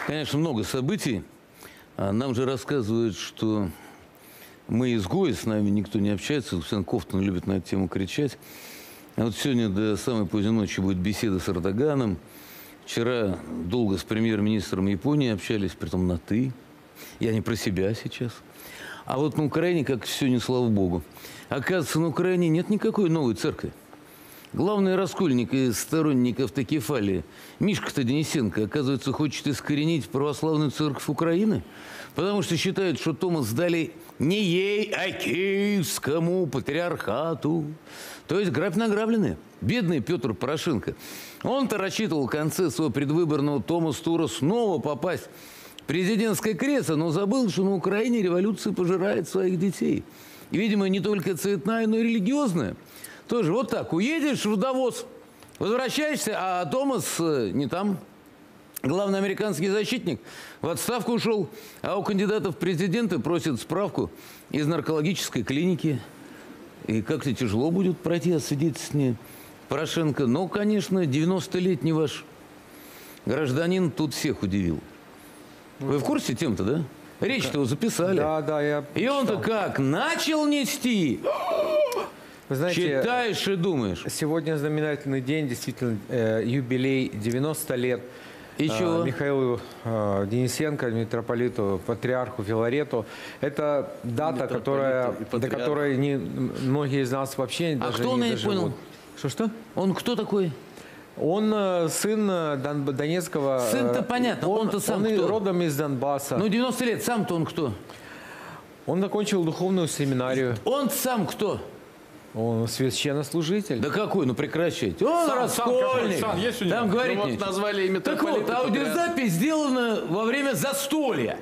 Конечно, много событий. Нам же рассказывают, что мы изгои, с нами никто не общается. Лусян Кофтон любит на эту тему кричать. А вот сегодня до самой поздней ночи будет беседа с Эрдоганом. Вчера долго с премьер-министром Японии общались, притом на «ты». Я не про себя сейчас. А вот на Украине, как все не слава богу. Оказывается, на Украине нет никакой новой церкви. Главный раскольник и сторонник автокефалии Мишка-то Денисенко, оказывается, хочет искоренить православную церковь Украины, потому что считает, что Томос дали не ей, а киевскому патриархату. То есть грабь награбленные. Бедный Петр Порошенко. Он-то рассчитывал в конце своего предвыборного Томос-тура снова попасть в президентское кресло, но забыл, что на Украине революция пожирает своих детей. И, видимо, не только цветная, но и религиозная. Тоже вот так. Уедешь в Давос, возвращаешься, а Томас не там. Главный американский защитник в отставку ушел, а у кандидатов в президенты просят справку из наркологической клиники. И как-то тяжело будет пройти освидетельствование Порошенко. Но, конечно, 90-летний ваш гражданин тут всех удивил. Вы в курсе тем-то, да? Речь-то его записали. Да, я И он-то как начал нести... Вы знаете, читаешь и думаешь. Сегодня знаменательный день, действительно, юбилей 90 лет Михаилу Денисенко, митрополиту, патриарху Филарету. Это дата, до которой многие из нас вообще даже кто он, не я не доживут. понял? Что? Он кто такой? Он сын Донецкого... Сын-то понятно, он-то сам он кто? Родом из Донбасса. Ну, 90 лет, сам-то он кто? Он закончил духовную семинарию. Он сам кто? Он священнослужитель. Да какой? Ну прекращайте. Он раскольник. Там говорить ну, вот назвали и Так вот, аудиозапись сделана во время застолья.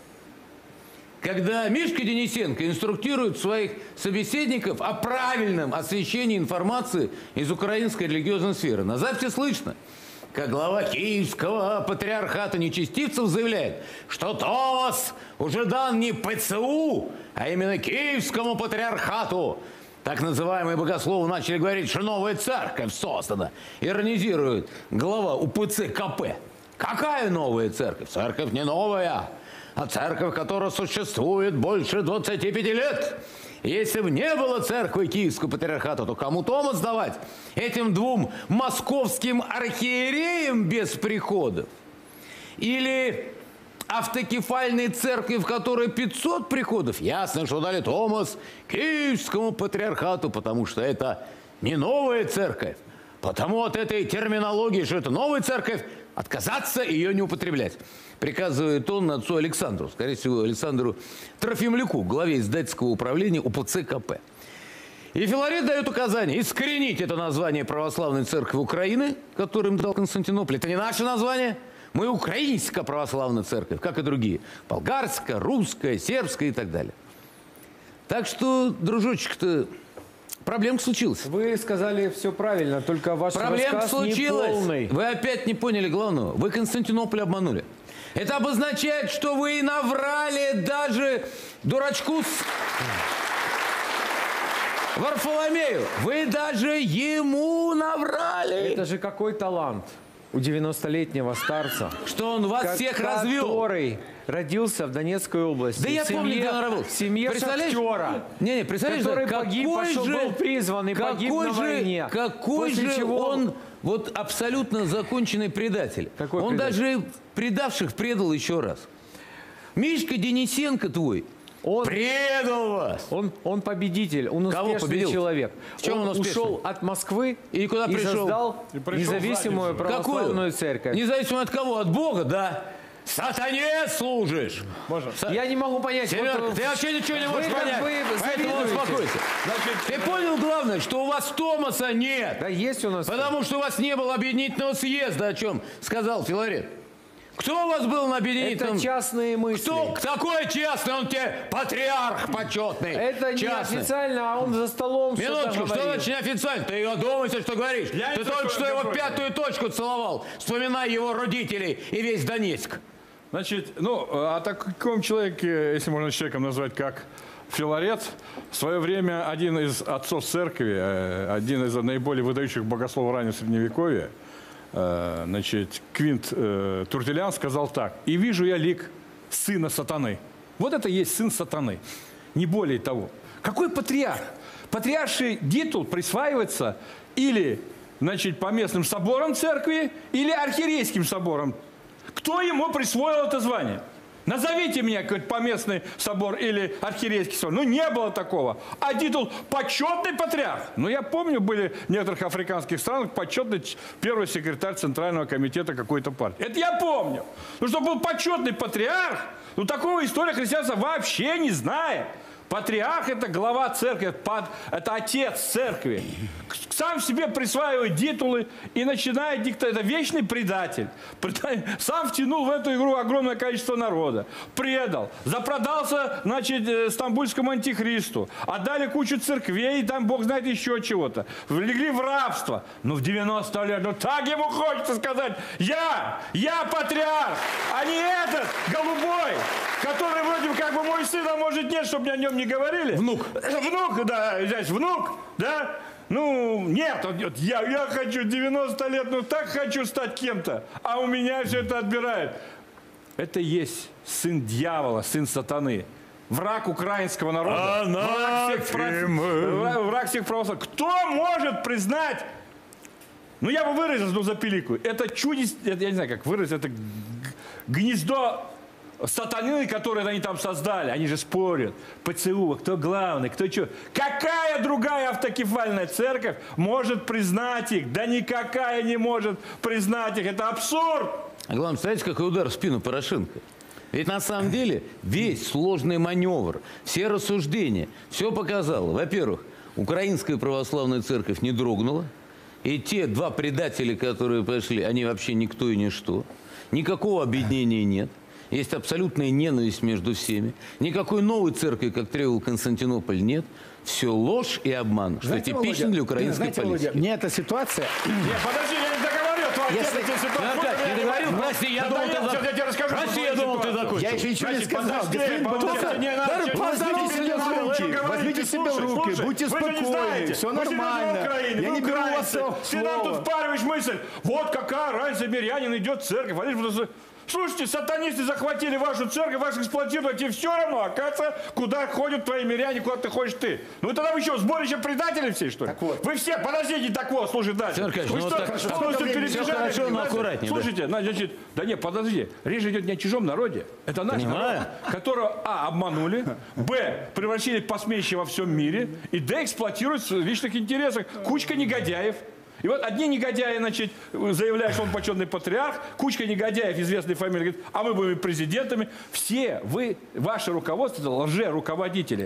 Когда Мишка Денисенко инструктирует своих собеседников о правильном освещении информации из украинской религиозной сферы. На записи слышно, как глава Киевского патриархата нечестивцев заявляет, что Томос уже дан не ПЦУ, а именно Киевскому патриархату. Так называемые богословы начали говорить, что новая церковь создана. Иронизирует глава УПЦ КП. Какая новая церковь? Церковь не новая, а церковь, которая существует больше 25 лет. Если бы не было церкви Киевского патриархата, то кому Томос давать? Этим двум московским архиереям без приходов? Или автокефальной церкви, в которой 500 приходов? Ясно, что дали Томос Киевскому патриархату, потому что это не новая церковь. Потому от этой терминологии, что это новая церковь, отказаться и ее не употреблять. Приказывает он отцу Александру, скорее всего, Александру Трофимляку, главе издательского управления УПЦ КП. И Филарет дает указание искоренить это название православной церкви Украины, которое им дал Константинополь. Это не наше название. Мы украинская православная церковь, как и другие. Болгарская, русская, сербская и так далее. Так что, дружочек-то, проблемка случилась. Вы сказали все правильно, только ваш Проблемка рассказ случилась. неполный. Вы опять не поняли главного. Вы Константинополь обманули. Это обозначает, что вы наврали даже дурачку Варфоломею. Вы даже ему наврали. Это же какой талант у 90-летнего старца. Что он вас всех развел. Который родился в Донецкой области. Да я помню, где он работал. В семье шахтера. Не, представляешь, который погиб, был призван и погиб на войне. Какой же он вот абсолютно законченный предатель. Он даже предавших предал еще раз. Мишка Денисенко твой предал вас. Он победитель, он успешный человек. В чем он успешный? Ушел от Москвы и куда пришел? Создал независимую православную церковь. Независимо от кого? От Бога, да. Сатане служишь. Я не могу понять. Семерка, ты вообще ничего не можешь понять. Поэтому успокойся. Ты понял главное, что у вас Томоса нет? Да есть у нас. Потому что у вас не было объединительного съезда, о чем сказал Филарет. Кто у вас был на объединительном? Это частные мысли. Кто? Такой частный? Он тебе патриарх почетный. Это частный. Не официально, а он за столом Минуточку, что значит неофициально? Ты ее думаете, что говоришь? Ты только что его пятую точку целовал, вспоминая его родителей и весь Донецк. Значит, ну, о таком человеке, если можно человеком назвать, как Филарет, в свое время один из отцов церкви, один из наиболее выдающих богословов раннего Средневековья, значит, Квинт Туртилиан сказал так: «И вижу я лик сына сатаны». Вот это и есть сын сатаны, не более того. Какой патриарх? Патриарший титул присваивается или, значит, по местным соборам церкви, или архиерейским соборам. Кто ему присвоил это звание? Назовите мне какой-то поместный собор или архиерейский собор. Ну, не было такого. А титул «почетный патриарх». Ну, я помню, были в некоторых африканских странах почетный первый секретарь Центрального комитета какой-то партии. Это я помню. Ну, что был почетный патриарх, ну, такого история христианства вообще не знает. Патриарх – это глава церкви, это отец церкви. Сам себе присваивает титулы и начинает диктовать. Это вечный предатель. Сам втянул в эту игру огромное количество народа. Предал. Запродался, значит, стамбульскому антихристу. Отдали кучу церквей, и там Бог знает еще чего-то. Влегли в рабство. Ну, в 90 лет, ну так ему хочется сказать: я патриарх, а не этот голубой, который вроде как бы мой сын, а может нет, чтобы мне о нем не говорили. Внук. Внук, да, здесь внук, да. Ну, нет, я хочу 90 лет, ну так хочу стать кем-то, а у меня все это отбирают. Это есть сын дьявола, сын сатаны. Враг украинского народа. Враг всех православных. Кто может признать, ну я бы выразился, ну за пилику, это чудес, я не знаю как выразить, это гнездо сатаны, которые они там создали. Они же спорят. ПЦУ, кто главный, кто что. Какая другая автокефальная церковь может признать их? Да никакая не может признать их. Это абсурд. А главное, знаете, какой удар в спину Порошенко? Ведь на самом деле весь сложный маневр, все рассуждения, все показало. Во-первых, Украинская православная церковь не дрогнула. И те два предателя, которые пошли, они вообще никто и ничто. Никакого объединения нет. Есть абсолютная ненависть между всеми. Никакой новой церкви, как требовал Константинополь, нет. Все ложь и обман, что знаете, типично Володя, для украинской знаете, политики. Володя, мне эта ситуация... Нет, подожди, я не договорил. Не договорил? Прости, я думал, ты закончил. Прости, я думал, ты закончил. Я еще ничего не сказал. Возьмите себя в руки, будьте спокойны, все нормально. Я не беру вас в Ты нам тут слово. впариваешь мысль, вот какая разница, мирянин идет в церковь. Слушайте, сатанисты захватили вашу церковь, вас эксплуатируют, и все равно, оказывается, куда ходят твои миряне, куда ты ходишь ты. Ну тогда вы что, сборище предателей все, что ли? Так вот. Вы все, подождите, так вот, слушай дальше. Все хорошо, но аккуратнее. Слушайте, значит, да нет, подожди, речь идет не о чужом народе. Это наш народ, которого, обманули, превратили в посмешище во всем мире, и, эксплуатируют в личных интересах. Кучка негодяев. И вот одни негодяи, значит, заявляют, что он почетный патриарх, кучка негодяев известной фамилии говорит: а мы будем президентами. Все вы, ваше руководство, это лже-руководители.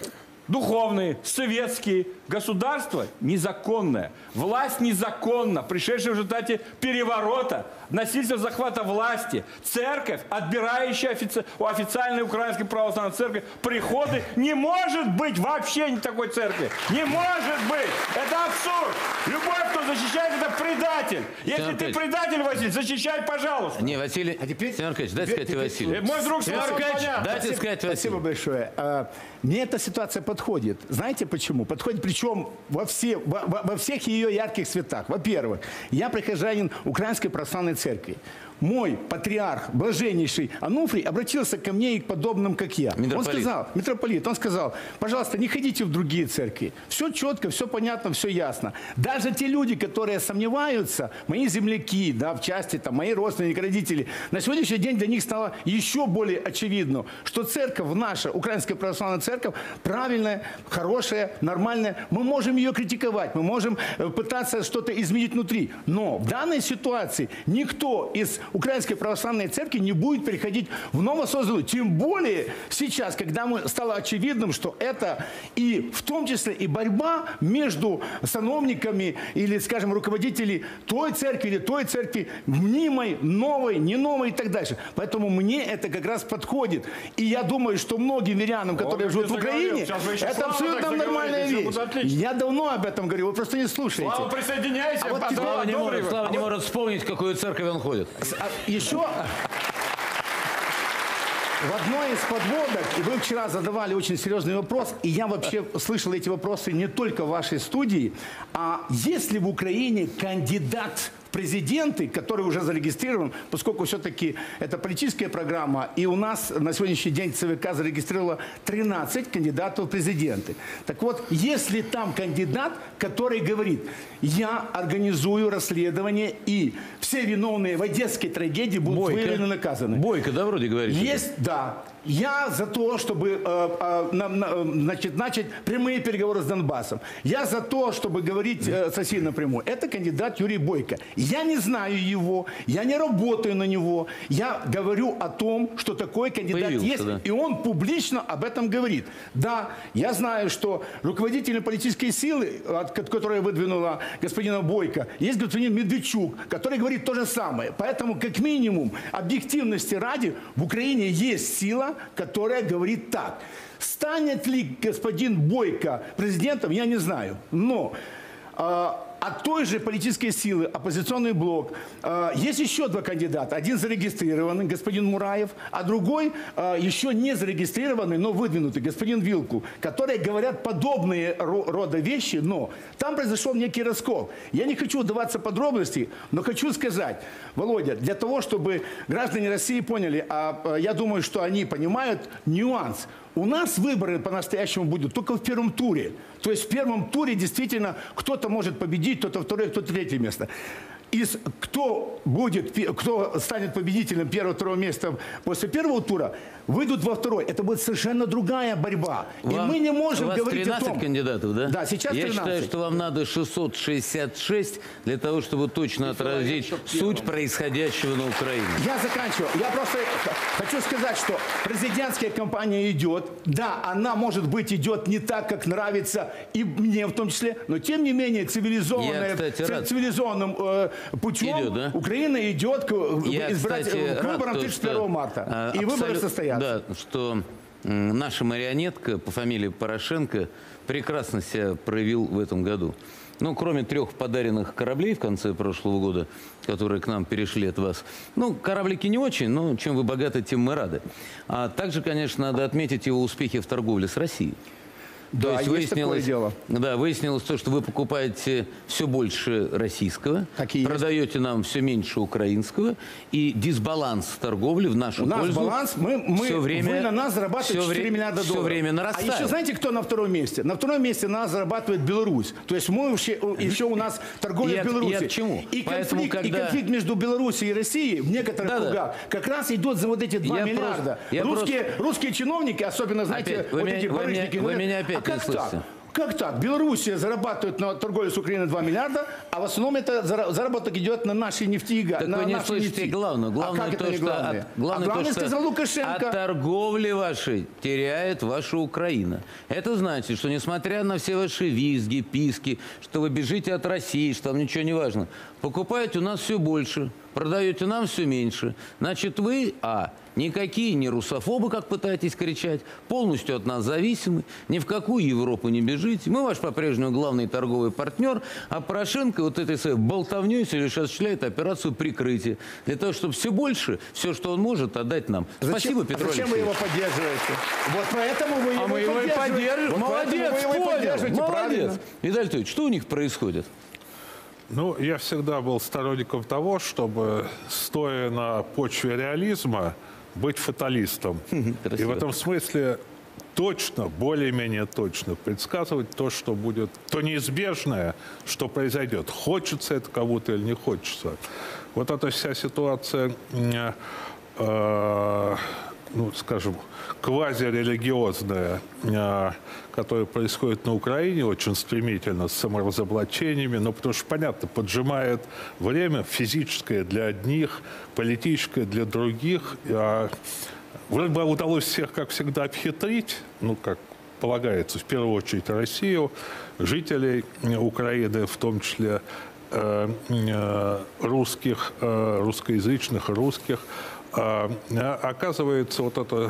Духовные, советские, государство незаконное, власть незаконна, пришедшая в результате переворота, насильственного захвата власти, церковь, отбирающая у официальной украинской православной церкви приходы, не может быть вообще ни такой церкви. Не может быть! Это абсурд! Любой, кто защищает, это предатель. Если ты предатель, Василий, защищай, пожалуйста. Не, Василий, Семен Аркадьевич, дайте сказать Василию. Мой друг Семен Аркадьевич, дайте сказать Спасибо Василию. большое. Мне эта ситуация подходит. Знаете почему? Подходит причем во всех ее ярких цветах. Во-первых, я прихожанин Украинской православной церкви. Мой патриарх, блаженнейший Ануфрий, обратился ко мне и к подобным, как я. Митрополит, он сказал, пожалуйста, не ходите в другие церкви. Все четко, все понятно, все ясно. Даже те люди, которые сомневаются, мои земляки, да, в части, там, мои родственники, родители, на сегодняшний день для них стало еще более очевидно, что церковь наша, Украинская православная церковь, правильная, хорошая, нормальная. Мы можем ее критиковать, мы можем пытаться что-то изменить внутри. Но в данной ситуации никто из Украинской православной церкви не будет переходить в новосозданную. Тем более сейчас, когда стало очевидным, что это и в том числе и борьба между сановниками или, скажем, руководителей той церкви или той церкви, мнимой, новой, не новой и так дальше. Поэтому мне это как раз подходит. И я думаю, что многим мирянам, которые живут в Украине, это абсолютно нормальная вещь. Я давно об этом говорю, вы просто не слушаете. Слава, присоединяйся. Слава не может вспомнить, в какую церковь он ходит. Еще в одной из подводок, и вы вчера задавали очень серьезный вопрос, и я вообще слышал эти вопросы не только в вашей студии, а есть ли в Украине кандидат в президенты, который уже зарегистрирован, поскольку все-таки это политическая программа, и у нас на сегодняшний день ЦВК зарегистрировало 13 кандидатов в президенты. Так вот, если там кандидат, который говорит, я организую расследование, и все виновные в одесской трагедии будут выявлены, наказаны. Бойко, да, вроде говорит? Есть, да. Я за то, чтобы начать прямые переговоры с Донбассом. Я за то, чтобы говорить с Россией напрямую. Это кандидат Юрий Бойко. Я не знаю его, я не работаю на него. Я говорю о том, что такой кандидат есть, да. И он публично об этом говорит. Да, я знаю, что руководителем политической силы, которая выдвинула господина Бойко, есть господин Медведчук, который говорит то же самое. Поэтому, как минимум, объективности ради, в Украине есть сила, которая говорит так. Станет ли господин Бойко президентом, я не знаю. Но от той же политической силы, оппозиционный блок, есть еще два кандидата. Один зарегистрированный, господин Мураев, а другой еще не зарегистрированный, но выдвинутый, господин Вилкул, которые говорят подобные рода вещи, но там произошел некий раскол. Я не хочу вдаваться в подробности, но хочу сказать, Володя, для того, чтобы граждане России поняли, я думаю, что они понимают нюанс. У нас выборы по-настоящему будут только в первом туре. То есть в первом туре действительно кто-то может победить, кто-то второе, кто-то третье место. Кто станет победителем первого-второго места после первого тура, выйдут во второй. Это будет совершенно другая борьба. И мы не можем говорить о том... 13 кандидатов, да? Да, сейчас 13. Я считаю, что вам надо 666 для того, чтобы точно отразить суть происходящего на Украине. Я заканчиваю. Я просто хочу сказать, что президентская кампания идет. Да, она, может быть, идет не так, как нравится и мне в том числе, но тем не менее цивилизованным путем идет, да? Украина идет к выборам 31 марта. И выборы состоятся. Да, что наша марионетка по фамилии Порошенко прекрасно себя проявил в этом году. Ну, кроме 3 подаренных кораблей в конце прошлого года, которые к нам перешли от вас. Ну, кораблики не очень, но чем вы богаты, тем мы рады. А также, конечно, надо отметить его успехи в торговле с Россией. Да, то есть такое дело. Да, выяснилось то, что вы покупаете все больше российского, продаете нам все меньше украинского, и дисбаланс торговли в нашу пользу. У нас баланс, вы на нас зарабатываете 4 миллиарда долларов. Все время нарастает. А еще знаете, кто на втором месте? На втором месте нас зарабатывает Беларусь. То есть мы еще у нас торговля в Беларуси. И от чему? И конфликт между Беларусью и Россией в некоторых кругах как раз идет за вот эти 2 миллиарда. Русские чиновники, особенно, знаете, вот эти барышники, вы меня опять не слышите. Как так? Белоруссия зарабатывает на торговле с Украиной 2 миллиарда, а в основном это заработок идет на нашей нефти и газе. Так вы не слышите главное. Главное то, что от торговли вашей теряет ваша Украина. Это значит, что несмотря на все ваши визги, писки, что вы бежите от России, что там ничего не важно, покупаете у нас все больше, продаете нам все меньше. Значит, вы, никакие не русофобы, как пытаетесь кричать, полностью от нас зависимы, ни в какую Европу не бежите. Мы ваш по-прежнему главный торговый партнер, а Порошенко вот этой своей болтовней лишь осуществляет операцию прикрытия. Для того, чтобы все больше, все, что он может, отдать нам. Спасибо, Петр Алексеевич. Зачем вы его поддерживаете? Вот поэтому вы его и поддерживаете. Молодец, понял. Молодец. Виталий Анатольевич, что у них происходит? Ну, я всегда был сторонником того, чтобы, стоя на почве реализма, быть фаталистом. И в этом смысле точно, более-менее точно предсказывать то, что будет, то неизбежное, что произойдет. Хочется это кому-то или не хочется. Вот эта вся ситуация, ну, скажем, квазирелигиозная, которая происходит на Украине очень стремительно, с саморазоблачениями, но потому что, понятно, поджимает время физическое для одних, политическое для других. Вроде бы удалось всех, как всегда, обхитрить, ну, как полагается, в первую очередь Россию, жителей Украины, в том числе русских, русскоязычных, русских. Оказывается, вот это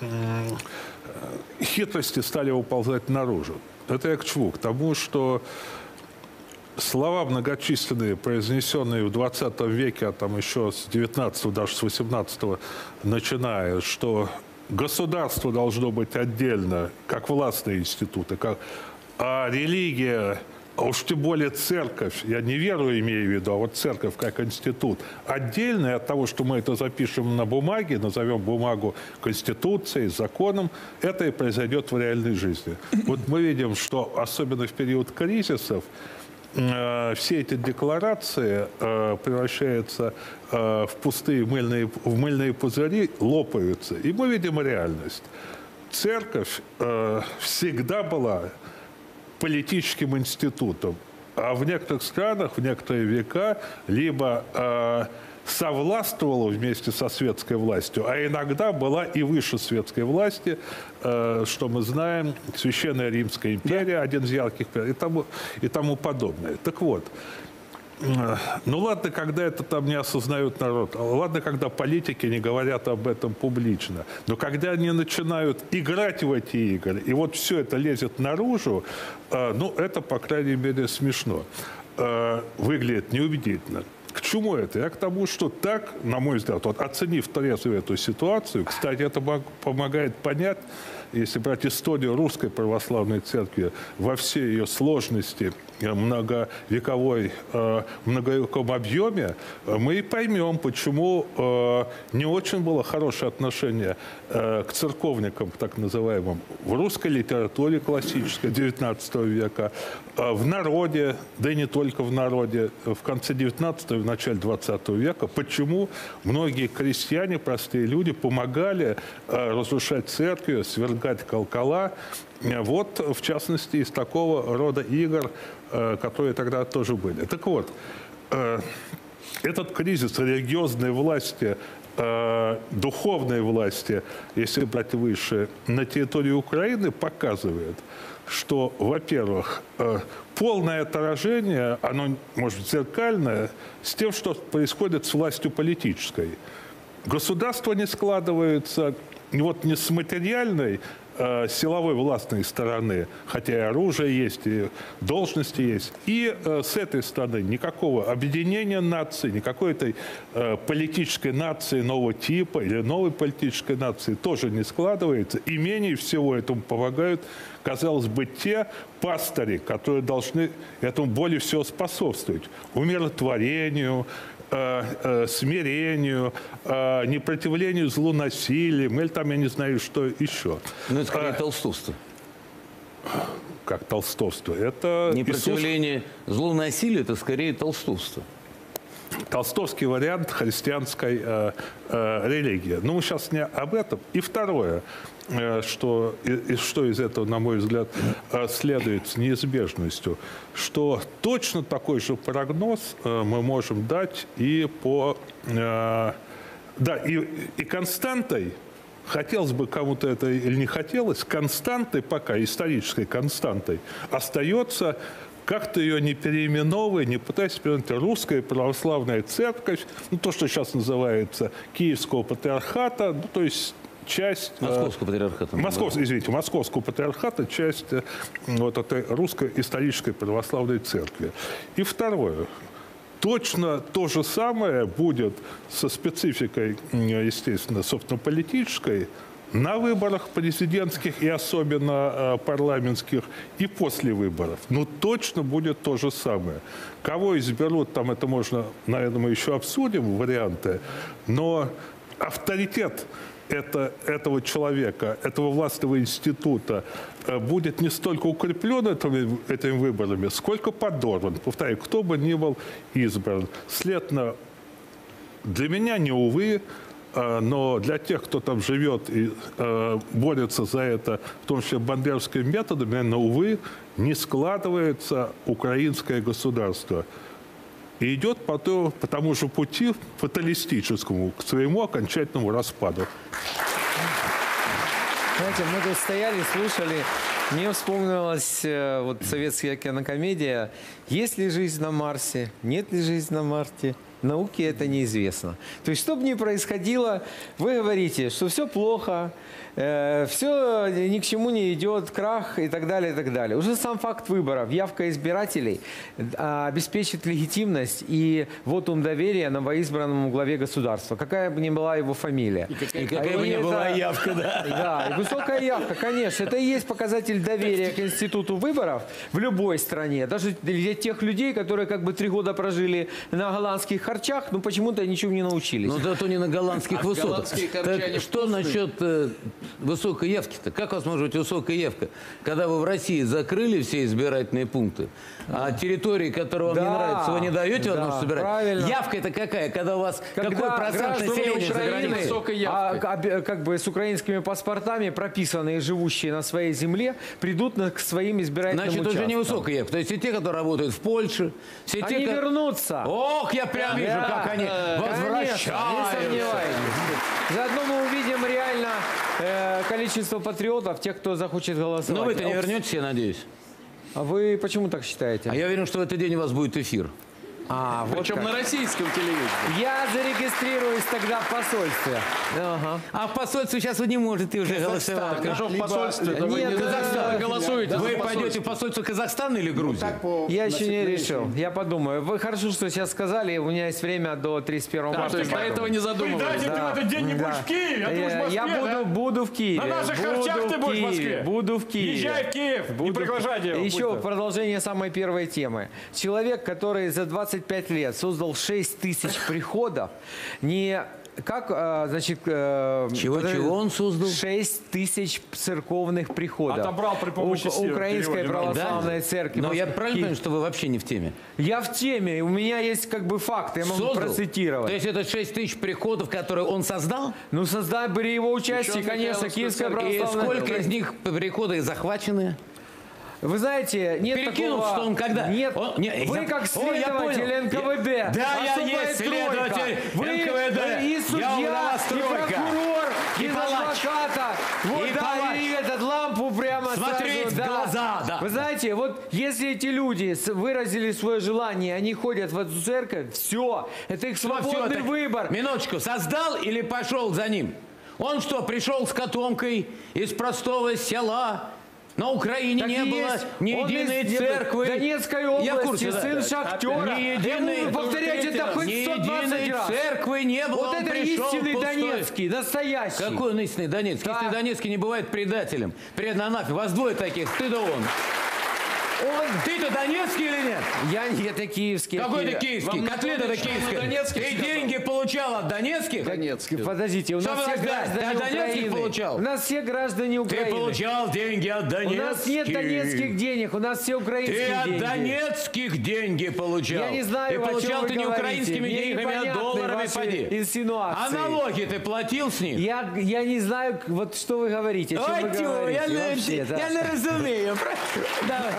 хитрости стали уползать наружу. Это я к чему? К тому, что слова многочисленные, произнесенные в 20 веке, а там еще с 19-го, даже с 18-го начиная, что государство должно быть отдельно, как властные институты, а религия а уж тем более церковь, я не веру имею в виду, а вот церковь как институт, отдельная от того, что мы это запишем на бумаге, назовем бумагу Конституцией, законом, это и произойдет в реальной жизни. Вот мы видим, что особенно в период кризисов все эти декларации превращаются в пустые мыльные пузыри, лопаются. И мы видим реальность. Церковь всегда была политическим институтом, а в некоторых странах, в некоторые века, либо совластвовала вместе со светской властью, а иногда была и выше светской власти, что мы знаем, Священная Римская империя, один из ярких примеров, и тому подобное. Так вот, ну ладно, когда это там не осознают народ, ладно, когда политики не говорят об этом публично, но когда они начинают играть в эти игры, и вот все это лезет наружу, ну это, по крайней мере, смешно, выглядит неубедительно. К чему это? Я к тому, что так, на мой взгляд, вот оценив трезво эту ситуацию, кстати, это помогает понять, если брать историю Русской Православной Церкви во всей ее сложности, многовековом объеме, мы и поймем, почему не очень было хорошее отношение к церковникам, так называемым, в русской литературе классической XIX века, в народе, да и не только в народе, в конце XIX и в начале XX века, почему многие крестьяне, простые люди, помогали разрушать церкви, свергать колокола. Вот, в частности, из такого рода игр, которые тогда тоже были. Так вот, этот кризис религиозной власти, духовной власти, если брать выше, на территории Украины показывает, что, во-первых, полное отражение, оно, может быть, зеркальное, с тем, что происходит с властью политической. Государство не складывается вот не с материальной, силовой властной стороны, хотя и оружие есть, и должности есть, и с этой стороны никакого объединения наций, никакой этой политической нации нового типа или новой политической нации тоже не складывается, и менее всего этому помогают, казалось бы, те пастыри, которые должны этому более всего способствовать, умиротворению, смирению, непротивлению злу насилием, или там, я не знаю, что еще. Ну, это скорее толстовство. Как толстовство? Это непротивление злу насилию, это скорее толстовство. Толстовский вариант христианской религии. Но мы сейчас не об этом. И второе, что из этого, на мой взгляд, следует с неизбежностью, что точно такой же прогноз мы можем дать и по... Да, и константой, хотелось бы кому-то это или не хотелось, константой пока, исторической константой, остается... Как-то ее не переименовывая, не пытаясь переименовать Русская Православная Церковь, ну, то, что сейчас называется Киевского Патриархата, ну, то есть часть... Московского Патриархата. Московского Патриархата, часть вот этой Русской Исторической Православной Церкви. И второе. Точно то же самое будет со спецификой, естественно, собственно, политической, на выборах президентских и особенно парламентских, и после выборов. Ну, точно будет то же самое. Кого изберут, там это можно, наверное, мы еще обсудим, варианты, но авторитет этого человека, этого властного института будет не столько укреплен этими выборами, сколько подорван. Повторяю, кто бы ни был избран. Следовательно, для меня не увы, но для тех, кто там живет и борется за это, в том числе бандеровскими методами, но, увы, не складывается украинское государство. И идет по тому же пути фаталистическому, к своему окончательному распаду. Знаете, мы тут стояли, слушали. Мне вспомнилась вот советская кинокомедия «Есть ли жизнь на Марсе? Нет ли жизни на Марсе? Науке это неизвестно. То есть, что бы ни происходило, вы говорите, что все плохо, все ни к чему не идет, крах и так далее, и так далее. Уже сам факт выборов, явка избирателей обеспечит легитимность и вотум доверия новоизбранному главе государства, какая бы ни была его фамилия. И какая бы ни была явка, да. Да, и высокая явка, конечно. Это и есть показатель доверия к институту выборов в любой стране. Даже для тех людей, которые как бы 3 года прожили на голландских харчах, но почему-то ничего не научились. Но зато не на голландских высотах. голландские харчи, Так они что насчет высокой явки-то? Как у вас может быть высокая явка? Когда вы в России закрыли все избирательные пункты, а территории, которые вам не нравятся, вы не даете возможность собирать? Правильно. Явка это какая? Когда у вас какой процент населения за границей? высокой явкой. Как бы с украинскими паспортами, прописанные, живущие на своей земле, придут к своим избирательным Значит, участкам. уже не высокая явка. То есть и те, которые работают в Польше, все те, Они ко- вернутся. Ох, я прям вижу, Да. как они Конечно, возвращаются. не сомневайтесь. Заодно мы увидим реально количество патриотов, тех, кто захочет голосовать. Но вы-то не вернетесь, я надеюсь. А вы почему так считаете? А я уверен, что в этот день у вас будет эфир. Вот Причем как. на российском телевидении. Я зарегистрируюсь тогда в посольстве. Ага. А в посольстве сейчас вы не можете уже голосовать. Хорошо, в посольстве Нет, вы не Казахстан. голосуете. Вы за пойдете посольство. в посольство Казахстана или Грузии? Так по Я еще не насыпной решил. Я подумаю. Вы хорошо, что сейчас сказали. У меня есть время до 31 А, марта. то есть до этого не задумывались. Ты в этот день не будешь в Киеве, а ты будешь в Москве, Я да? буду в Киеве. На наших Буду харчах ты в будешь в Киеве. Москве. Буду в Киеве. Езжай в Киев, не приглашайте его. Еще будь в продолжение самой первой темы. Человек, который за 25 лет создал 6 тысяч приходов, не как, значит... Чего он создал? 6 тысяч церковных приходов. Отобрал при помощи сил, Украинской переводе, православной церкви. Но я Москвы. правильно понимаю, что вы вообще не в теме? Я в теме. У меня есть как бы факты. Я могу Создал? процитировать. То есть это 6 тысяч приходов, которые он создал? Ну, создать были его участие, Причем конечно, Михаиловская Киевская церковь. И православная. сколько из них приходы захвачены? Вы знаете, нет Перекинул, такого... что он когда? Нет, вы я- как Ой, я понял. следователь НКВД. Да, я особая есть тройка. следователь Вы НКВД. и Я у судья, вас и тройка. прокурор, И и палач. адвоката. Вот, И да, палач. и этот лампу прямо Смотреть сразу, в да. глаза, да. Вы знаете, вот если эти люди выразили свое желание, они ходят в эту церковь, все, это их свободный Всё-таки. выбор. Минуточку, создал или пошел за ним? Он что, пришел с котомкой из простого села? На Украине Так не и было есть. ни Он единой из церкви. Донецкой Я в области, курсе, да. сын шахтера. Ни Я единой, буду повторять это хоть ни 120 единой раз. церкви не было. Вот Он это пришел истинный пустой. Донецкий, настоящий. Какой он истинный Донецкий? Да. Истинный Донецкий не бывает предателем. Предан нафиг. Вас двое таких, ты да он. Ты-то Донецкий или нет? Я нет, я киевский. Какой ты Я- киевский? Вам Котлета-то Анатолий киевская. Донецкий Ты сказал. деньги получал от донецких? Донецкий. Подождите, у Что нас вы все рассказываете? граждане Ты от донецких Украины. получал? У нас все граждане Ты Украины. получал деньги от У донецких. нас нет донецких денег, у нас все украинские Ты от деньги. донецких деньги получал. Я не знаю, И о чем получал вы ты не говорите. украинскими Мне деньгами, а непонятны долларами, ваши поди. инсинуации. А налоги ты платил с них? Я не знаю, вот что вы говорите, о чем вы говорите вообще, да. не розумію. Давай.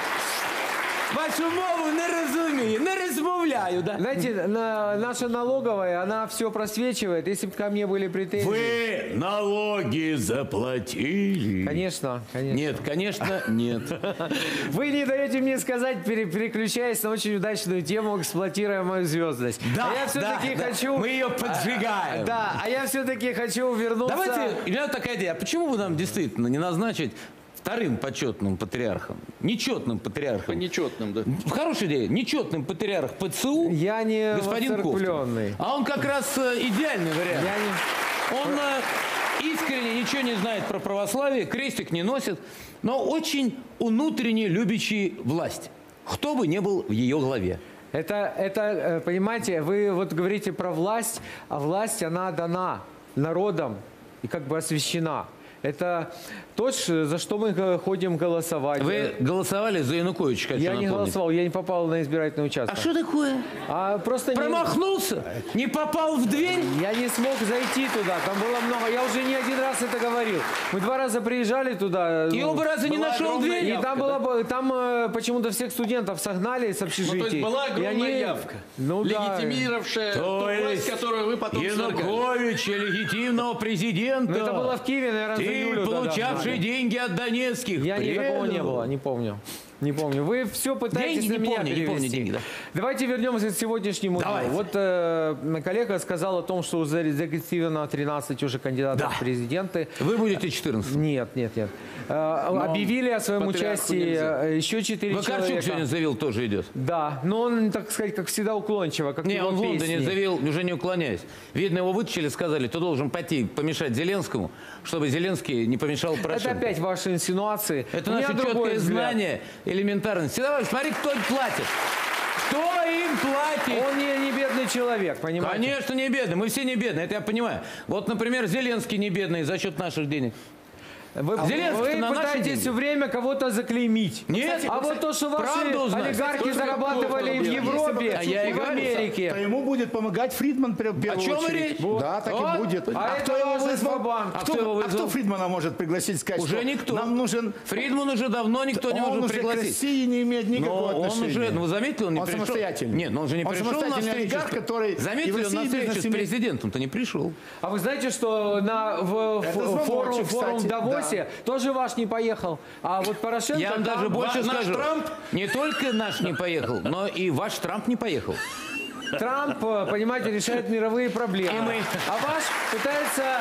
Вашу мову не розумію, не розмовляю. Да? Знаете, наша налоговая, она все просвечивает. Если бы ко мне были претензии... Вы налоги заплатили? Конечно, конечно. Нет, конечно, нет. Вы не даете мне сказать, переключаясь на очень удачную тему, эксплуатируя мою звездность. Да, а я все-таки да, хочу... мы ее поджигаем. Да, а я все-таки хочу вернуться... Давайте, у меня такая идея, а почему бы нам действительно не назначить вторым почетным патриархом, нечетным По патриархом? нечетным, да. Хорошая идея, нечетным патриарх ПЦУ, Я не господин Ковтун. воцерквленный. А он как раз идеальный вариант. Я не... Он искренне ничего не знает про православие, крестик не носит, но очень внутренне любящий власть, кто бы ни был в ее главе. Это, понимаете, вы вот говорите про власть, а власть, она дана народом и как бы освящена. Это то, за что мы ходим голосовать. Вы голосовали за Януковича, хочу Я не напомнить. голосовал, я не попал на избирательный участок. А что такое? Просто не- Промахнулся? Не попал в дверь? Я не смог зайти туда, там было много. Я уже не один раз это говорил. Мы 2 раза приезжали туда. И оба раза не была нашел огромная дверь? И там почему-то всех студентов согнали с общежитий. Ну, то есть была И огромная они- явка, Ну да. легитимировавшая ту То власть, есть которую вы потом свергали. Януковича, легитимного президента. Ну, это было в Киеве, наверное, за Ты июлю тогда получавший знали. деньги от донецких. Я никакого не предал. было, не помню. Не помню. Вы все пытаетесь Деньги на не меня помню, не помню перевести. деньги, да. Давайте вернемся к сегодняшнему дню. Давайте. Вот коллега сказал о том, что зарегистрировано 13 уже кандидатов в президенты. Вы будете 14. Нет. Объявили о своем патриарху участии нельзя. еще 4 Вакарчук человека. сегодня заявил, тоже идет. Да, но он, так сказать, как всегда уклончиво, как Не, его он в Лондоне песни. заявил, уже не уклоняясь. Видно, его вытащили, сказали, ты должен пойти помешать Зеленскому, чтобы Зеленский не помешал Порошенко. Это опять ваши инсинуации. Это У меня наше другой четкое взгляд. знание элементарности. Давай, смотри, кто им платит. Кто им платит? Он не бедный человек, понимаете? Конечно, не бедный. Мы все не бедные, это я понимаю. Вот, например, Зеленский не бедный за счет наших денег. Вы Зеленский на наши пытаетесь деньги. все время кого-то заклеймить. Нет. А вот то, что ваши Правду узнать. олигархи зарабатывали в Европе А я и и в говорю. То Америке. ему будет помогать Фридман в первую О чем очередь. речь? Да, так Вот. и будет. А это ложный Ва-банк. А кто его вызвал? кто Фридмана может пригласить, сказать, Уже что никто. нам нужен... Фридман уже давно никто не он может уже к пригласить. России не имеет никакого Но он отношения. уже, ну вы заметили, он не Он пришел. самостоятельный. Нет, но он же не Он пришел на самостоятельный встречу. олигарх, который и Заметили, в он на России встречу бизнес с имеет. президентом-то не пришел. А вы знаете, что Это звоночек, форум в кстати, Давосе тоже ваш не поехал? А вот Порошенко... Я вам там- даже больше наш скажу. Трамп? Не только наш не поехал, но и ваш Трамп не поехал. Трамп, понимаете, решает мировые проблемы. И мы. А ваш пытается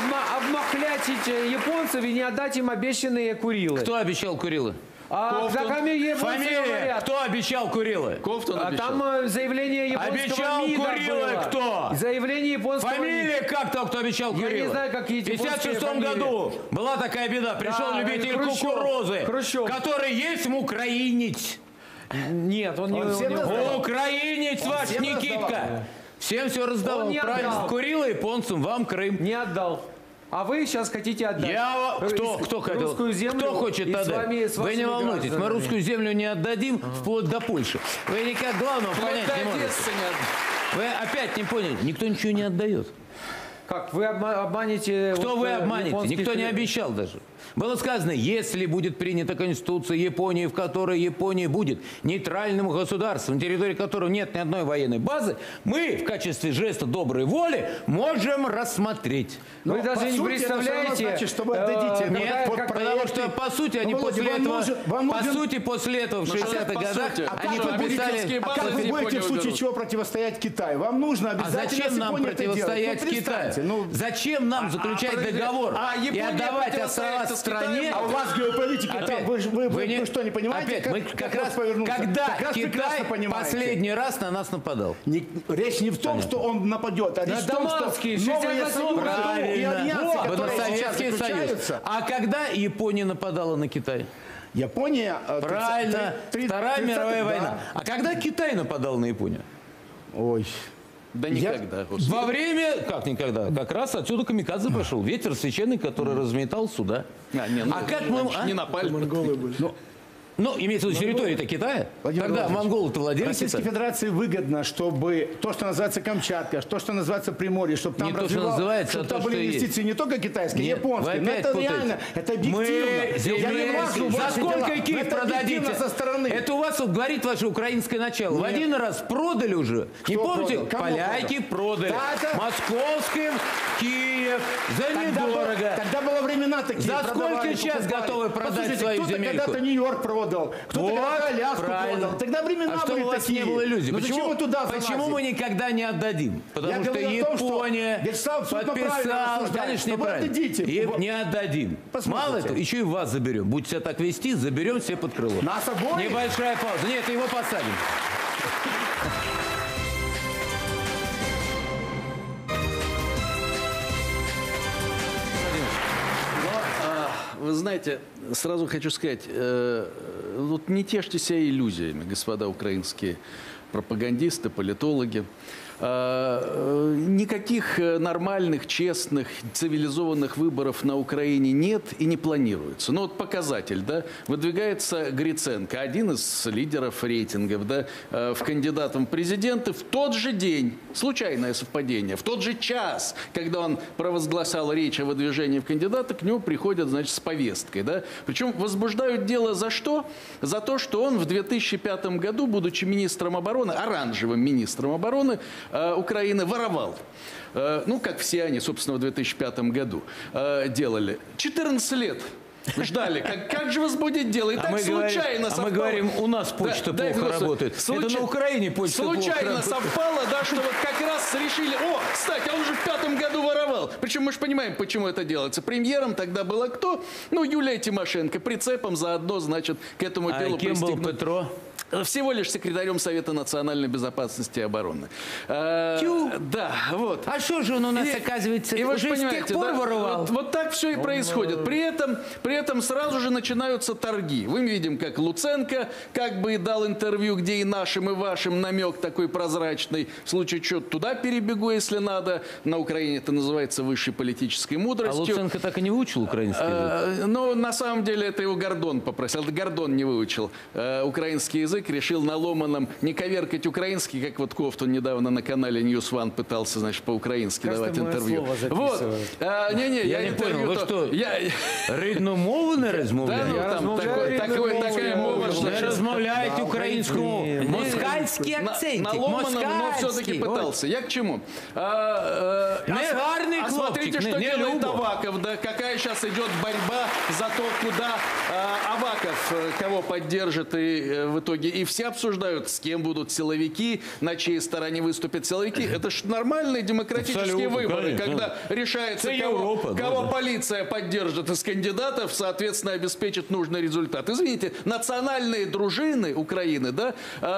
обмахлячить японцев и не отдать им обещанные Курилы. Кто обещал Курилы? А так японцы Фамилия. говорят. Кто обещал Курилы? Кофтон А обещал. там заявление японского Обещал МИДа Курилы было. кто? Заявление японского Фамилия МИДа. как того, кто обещал Я Курилы? не знаю, какие В эти японские 56 году была такая беда. Пришел Да, любитель Хрущев. кукурузы, Хрущев. который есть украинец. Нет, он не... Он всем не- раздавал. Украинец ваш, всем Никитка. раздавал. Всем все раздавал. Он не Правильно. отдал. Курила японцам, вам Крым. Не отдал. А вы сейчас хотите отдать. Кто хотел? Русскую землю Кто хочет и с отдать? вами- с Вы не вашими волнуйтесь, мы гражданами. русскую землю не отдадим вплоть до Польши. Вы никак главного понять До не можете. Одессы не отдал. Вы опять не поняли, никто ничего не отдает. Как? Вы обманете... Кто вот, вы обманете? японских- Никто не обещал даже. Было сказано, если будет принята Конституция Японии, в которой Япония будет нейтральным государством, на территории которого нет ни одной военной базы, мы в качестве жеста доброй воли можем рассмотреть. Вы Но, даже по не сути, это всё равно представляете... значит, что вы отдадите Нет, под потому что проекты. по сути они Ну, Володя, после вам этого, нужен- вам по нужен- сути после этого в что 60-х по годах сути? А они как вы будете подписали. русские А базы как из вы будете Японии в случае уберут? чего противостоять Китаю? Вам нужно А обязательно зачем с нам Японией это делать. противостоять Ну, Китаю? перестаньте. Ну, Зачем нам заключать договор а и Япония отдавать острова противостоит с стране? Китаем? а у вас геополитика Опять, там, вы что, не понимаете? Опять, мы как раз, повернуться? когда Как раз Китай прекрасно понимаете. последний раз на нас нападал. Речь не в том, что он нападет, а речь в том, что Даманский, новые 68 союзы и Правильно. альянсы, Вот, которые на сейчас Советский Союз. заключаются. А когда Япония нападала на Китай? Япония... Правильно. Вторая мировая война. А когда Китай нападал на Японию? Ой. Да никогда, господи. Во время... Как никогда? Как раз отсюда камикадзе пошел. Ветер священный, который разметал суда. А как мы... а? не напали. Монголы были. Ну, имеется в виду территория-то Китая. Владимир Тогда Владимирович, монголы-то владели Российской Китаем. Федерации выгодно, чтобы то, что называется Камчатка, то, что называется Приморье, чтобы там Не то, что называется, чтобы а там то, были что есть. инвестиции не только китайские, Нет, японские. вы Но опять это путаете. реально, это объективно. Я не влажу в За ваши сколько дела, но Киев это объективно продадите? со стороны. Это у вас вот говорит ваше украинское начало. В один раз продали уже. Не помните? продал? Кому Поляки продали. Да, это- Московским Киев. За недорого. Тогда было времена такие. За сколько продавали, сейчас покупали. готовы продать Послушайте, свою кто-то земельку? когда-то Нью-Йорк продал, кто-то Вот, когда-то Аляску правильно. продал. Тогда времена А что были у вас такие. не было иллюзий? Ну зачем вы туда почему мы залазите? никогда не отдадим? Потому Я что говорю о том, что Япония Вячеслав абсолютно правильно подписала. рассуждает, Конечно, что вы неправильно. отдадите. Не отдадим. Посмотрите. Мало этого, еще и вас заберем. Будете себя так вести, заберем все под крыло. Нас обоих? Небольшая пауза. Нет, его посадим. Вы знаете, сразу хочу сказать, вот не тешьте себя иллюзиями, господа украинские пропагандисты, политологи. Никаких нормальных, честных, цивилизованных выборов на Украине нет и не планируется. Ну вот показатель, да, выдвигается Гриценко, один из лидеров рейтингов, да, в кандидатом в президенты в тот же день, случайное совпадение, в тот же час, когда он провозглашал речь о выдвижении в кандидаты, к нему приходят, значит, с повесткой, да. Причем возбуждают дело за что? За то, что он в 2005 году, будучи министром обороны, оранжевым министром обороны Украины, воровал. Ну, как все они, собственно, в 2005 году делали. 14 лет Ждали. Как же вас будет дело? И так случайно совпало. Мы говорим, у нас почта плохо работает. Это на Украине почта плохо работает. Случайно совпало, да, что вот как раз решили, кстати, он же в 5-м году воровал. Причем мы же понимаем, почему это делается. Премьером тогда была кто? Ну, Юлия Тимошенко. Прицепом заодно, значит, к этому делу кем был Петро? Всего лишь секретарем Совета национальной безопасности и обороны. Да, вот. А что же он у нас, оказывается, и уже с тех пор воровал? Вот так все и происходит. При этом сразу же начинаются торги. Мы видим, как Луценко как бы дал интервью, где и нашим, и вашим намек такой прозрачный. В случае чего туда перебегу, если надо. На Украине это называется высшей политической мудростью. А Луценко так и не выучил украинский язык? Ну, на самом деле, это его Гордон попросил. Это Гордон не выучил украинский язык. Решил на ломаном не коверкать украинский, как вот Ковтун недавно на канале News One пытался, значит, по-украински давать интервью. Вот. Я не понял, вы что, рідну мову не розмовляєте? Да, ну, там такая мова, что... Не розмовляєте українську мову. Москальський акцент. На ломаном, но все-таки пытался. Я к чему? Смотрите, что делает Аваков, да, какая сейчас идет борьба за то, куда Аваков кого поддержит, и в итоге и все обсуждают, с кем будут силовики, на чьей стороне выступят силовики. Это же нормальные демократические выборы, когда решается, кого полиция поддержит из кандидатов, соответственно, обеспечит нужный результат. Извините, национальные дружины Украины, да,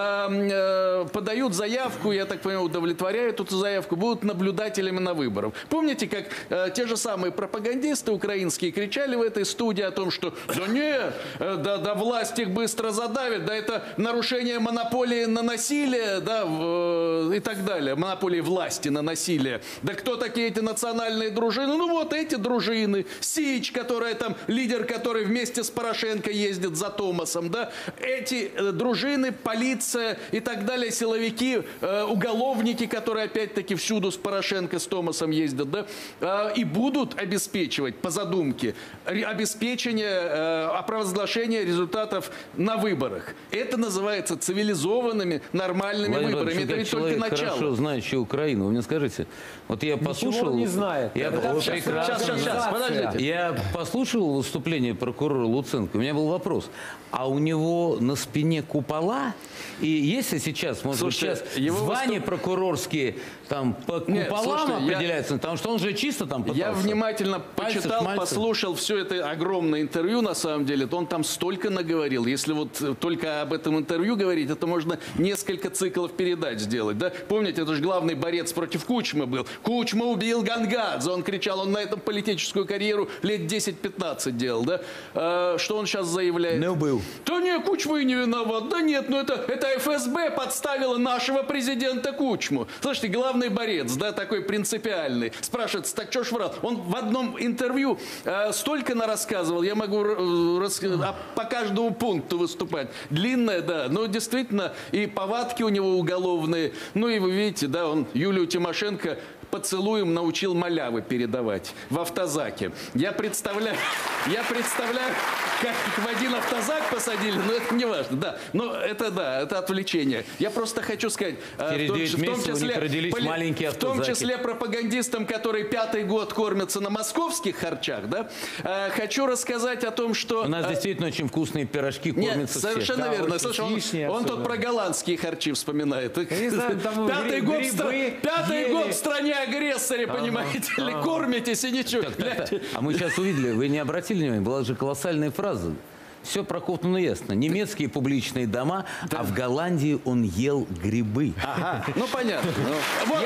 подают заявку, я так понимаю, удовлетворяют эту заявку, будут наблюдателями на выборах. Помните, как те же самые пропагандисты украинские кричали в этой студии о том, что да нет, да власть их быстро задавит, да это нарушение монополии на насилие, да, и так далее, монополии власти на насилие. Да кто такие эти национальные дружины? Ну вот эти дружины. Сич, которая там, лидер, который вместе с Порошенко ездит за Томасом, да, эти дружины, полиция и так далее, силовики, уголовники, которые опять-таки всюду с Порошенко, с Томасом ездят, да, и будут обеспечивать, по задумке, обеспечение провозглашения результатов на выборах. Это называется цивилизованными, нормальными выборами. Это ведь только начало. Хорошо знающий Украину. Вы мне скажите, вот я послушал... Ничего не знает. Сейчас, подождите. Я послушал выступление прокурора Луценко. У меня был вопрос. А у него на спине купола? И если сейчас, может быть, сейчас звания прокурорские там по куполам определяются, потому что он же чисто там пытался. Я внимательно почитал, послушал все это огромное интервью, на самом деле. Он там столько наговорил. Если вот только об этом интервью говорить, это можно несколько циклов передач сделать. Да? Помните, это же главный борец против Кучмы был. Кучма убил Гангадзе. Он кричал, он на этом политическую карьеру лет 10-15 делал. Да? Что он сейчас заявляет? Не убил. Да нет, Кучма и не виноват. Да нет, ну это ФСБ подставила нашего президента Кучму. Слушайте, главный борец, да, такой принципиальный. Спрашивается, так что ж врал? Он в одном интервью столько нарассказывал, я могу по каждому пункту выступать. Длинное, да, но действительно и повадки у него уголовные. Ну и вы видите, да, он Юлию Тимошенко поцелуем научил малявы передавать в автозаке. Я представляю, как в один автозак посадили, но это не важно, да. Но это, да, это отвлечение. Я просто хочу сказать, в том числе пропагандистам, которые 5-й год кормятся на московских харчах, да, хочу рассказать о том, что... У нас действительно очень вкусные пирожки, кормятся все. Совершенно верно. Слушай, он тут про голландские харчи вспоминает. 5-й год в стране агрессоре, понимаете ли, кормитесь и ничего. А мы сейчас увидели, вы не обратили внимания, была же колоссальная фраза. Все про Ковтуна ясно. Немецкие публичные дома, а в Голландии он ел грибы. Ага, ну понятно. Вот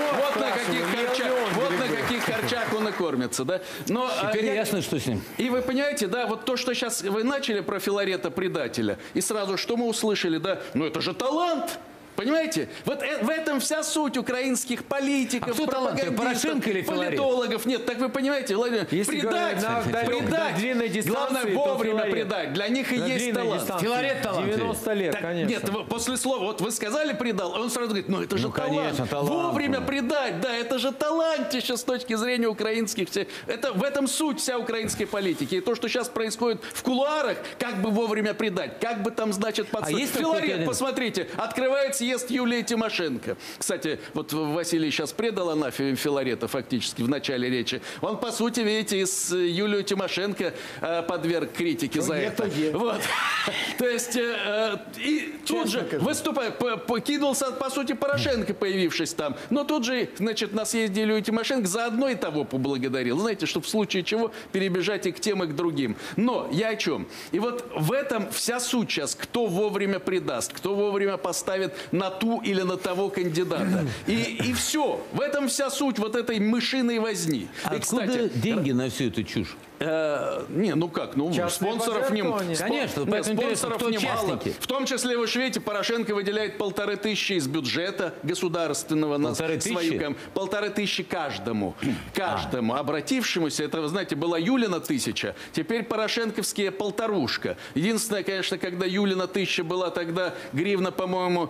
на каких харчах он и кормится, да. Но, теперь ясно, что с ним. И вы понимаете, да, вот то, что сейчас вы начали про Филарета-предателя, и сразу что мы услышали, да, ну это же талант. Понимаете? Вот в этом вся суть украинских политиков, пропагандистов, политологов. Нет, так вы понимаете, Владимир, предать, главное вовремя предать. Для них и есть талант. Филарет талант. 90 лет, конечно. Нет, после слова, вот вы сказали предал, он сразу говорит, ну это же талант. Вовремя предать, да, это же талантище с точки зрения украинских. Это в этом суть вся украинской политики. И то, что сейчас происходит в кулуарах, как бы вовремя предать, как бы там, значит, подстроить. Филарет, посмотрите, открывается съезд Юлии Тимошенко. Кстати, вот Василий сейчас предал анафеме Филарета фактически в начале речи. Он, по сути, видите, Юлию Тимошенко подверг критике за это. Вот. То есть, и тут же выступая, кинулся, по сути, Порошенко, появившись там. Но тут же, значит, на съезде Юлию Тимошенко заодно и того поблагодарил. Знаете, чтобы в случае чего перебежать и к тем, и к другим. Но я о чем? И вот в этом вся суть сейчас. Кто вовремя предаст, кто вовремя поставит на ту или на того кандидата. И все. В этом вся суть вот этой мышиной возни. А откуда деньги на всю эту чушь? Не, ну как, ну спонсоров Конечно, спонсоров немало. В том числе, вы же видите, Порошенко выделяет 1500 из бюджета государственного на свою кампанию. 1500 каждому. Каждому обратившемуся. Это, вы знаете, была Юлина 1000, теперь порошенковские 1500. Единственное, конечно, когда Юлина 1000 была, тогда гривна, по-моему,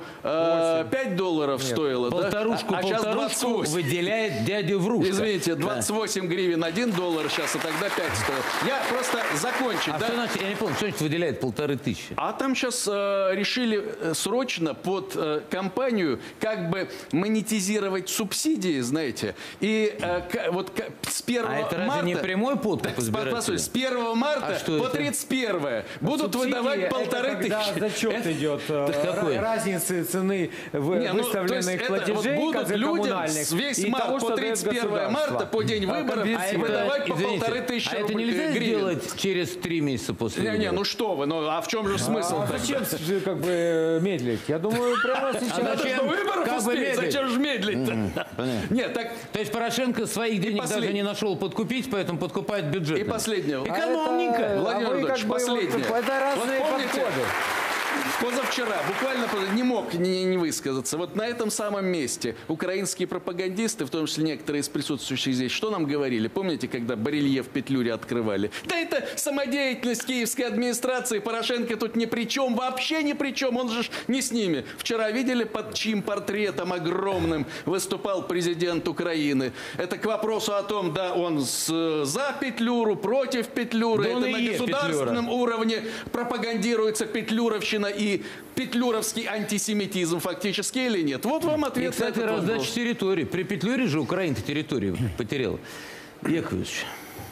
$5 стоила. Полторушку, да? А сейчас 28. Выделяет дядя Врушка. Извините, 28 гривен $1 сейчас, а тогда 5 стоит. Я просто закончу. А да? Что значит, я не помню, что значит выделяет 1500? А там сейчас решили срочно под компанию как бы монетизировать субсидии, знаете. И вот с 1 марта... А это разве не прямой подкуп избирателя? С 1 марта по 31 будут выдавать 1500. Зачет идет разницы цены выставленных платежей, вот будут людям весь март по 31 марта, по день выборов, выдавать по 1500 рублей. Это нельзя сделать через 3 месяца после выборов? Не, ну что вы, ну а в чем же смысл? Зачем как бы медлить? Я думаю, прямо сейчас... Надо до выборов успеть, зачем же медлить-то? Нет, так... То есть Порошенко своих денег даже не нашел подкупить, поэтому подкупает бюджет. И последнее. Экономненько. Владимир Владимирович, последнее. Это разные подходы. Позавчера, буквально не мог не высказаться. Вот на этом самом месте украинские пропагандисты, в том числе некоторые из присутствующих здесь, что нам говорили? Помните, когда барельеф в Петлюре открывали? Да это самодеятельность киевской администрации, Порошенко тут ни при чем, вообще ни при чем, он же не с ними. Вчера видели, под чьим портретом огромным выступал президент Украины? Это к вопросу о том, да, он за Петлюру, против Петлюры, да, это на государственном уровне пропагандируется петлюровщина и петлюровский антисемитизм фактически или нет? Вот вам ответ. И, кстати, раздача территории. При Петлюре же Украина территорию потеряла. Яковлевич.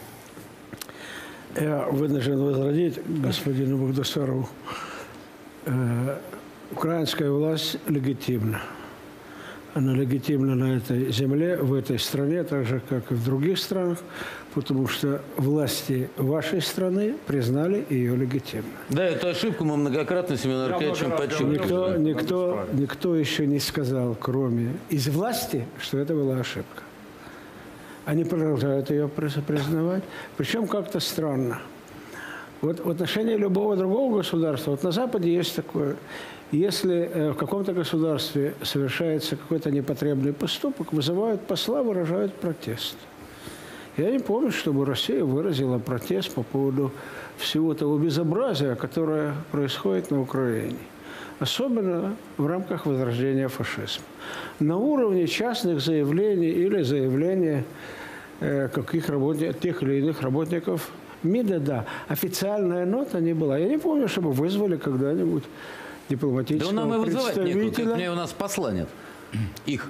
Я вынужден возразить господину Багдасарову. Украинская власть легитимна. Она легитимна на этой земле, в этой стране, так же, как и в других странах, потому что власти вашей страны признали ее легитимной. Да, эту ошибку мы многократно с Семеном Аркадьевичем подчеркивали. Никто еще не сказал, кроме из власти, что это была ошибка. Они продолжают ее признавать, причем как-то странно. Вот в отношении любого другого государства, вот на Западе есть такое, если в каком-то государстве совершается какой-то непотребный поступок, вызывают посла, выражают протест. Я не помню, чтобы Россия выразила протест по поводу всего того безобразия, которое происходит на Украине. Особенно в рамках возрождения фашизма. На уровне частных заявлений или заявления тех или иных работников МИДа, да. Официальная нота не была. Я не помню, чтобы вызвали когда-нибудь дипломатического представителя. Да нам и вызывать некуда, как мне у нас посла нет. Их.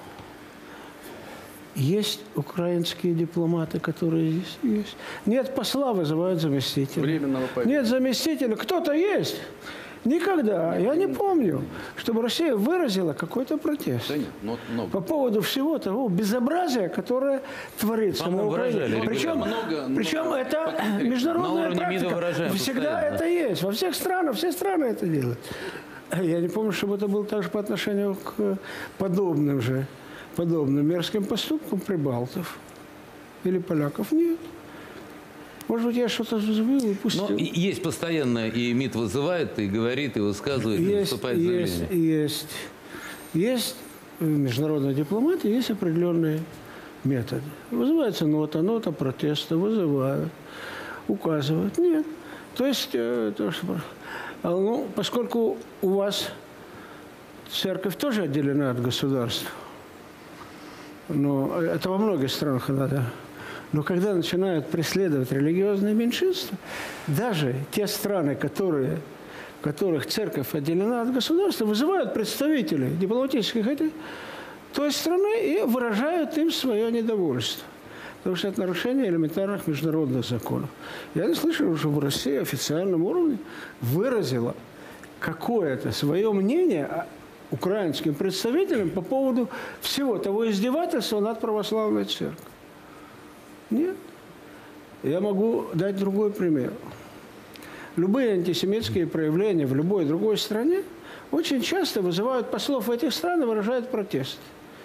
Есть украинские дипломаты, которые здесь есть. Нет посла, вызывают заместителя. Временного правительства. Нет заместителя. Кто-то есть. Никогда. Я не помню, чтобы Россия выразила какой-то протест. Да нет, по поводу всего того безобразия, которое творится на Украине. Причем это международная практика. Всегда это есть. Во всех странах, все страны это делают. Я не помню, чтобы это было также по отношению к подобным мерзким поступкам прибалтов или поляков. Нет. Может быть, я что-то забыл, упустил. Но есть постоянно, и МИД вызывает, и говорит, и высказывает, и выступает заявление. Есть в международной дипломатии есть определенные методы. Вызывается нота протеста, вызывают, указывают. Нет. То есть, поскольку у вас церковь тоже отделена от государства, но это во многих странах надо. Но когда начинают преследовать религиозные меньшинства, даже те страны, которые которых церковь отделена от государства, вызывают представителей дипломатических той страны и выражают им свое недовольство. Потому что это нарушение элементарных международных законов. Я не слышал, что в России официальном уровне выразила какое-то свое мнение украинским представителям по поводу всего того издевательства над православной церковью. Нет. Я могу дать другой пример. Любые антисемитские проявления в любой другой стране очень часто вызывают послов этих стран и выражают протест.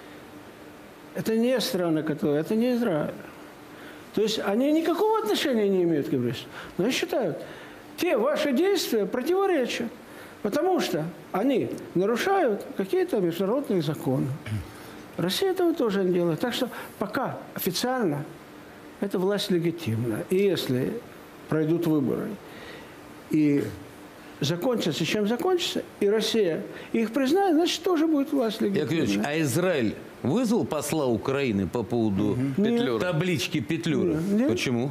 Это не страны, которые, это не Израиль. То есть они никакого отношения не имеют к еврейству. Но я считаю, те ваши действия противоречат, потому что они нарушают какие-то международные законы. Россия этого тоже не делает. Так что пока официально эта власть легитимна. И если пройдут выборы и закончится, чем закончится, и Россия их признает, значит, тоже будет власть легитимна. А Израиль вызвал посла Украины по поводу таблички Петлюра? Нет. Почему?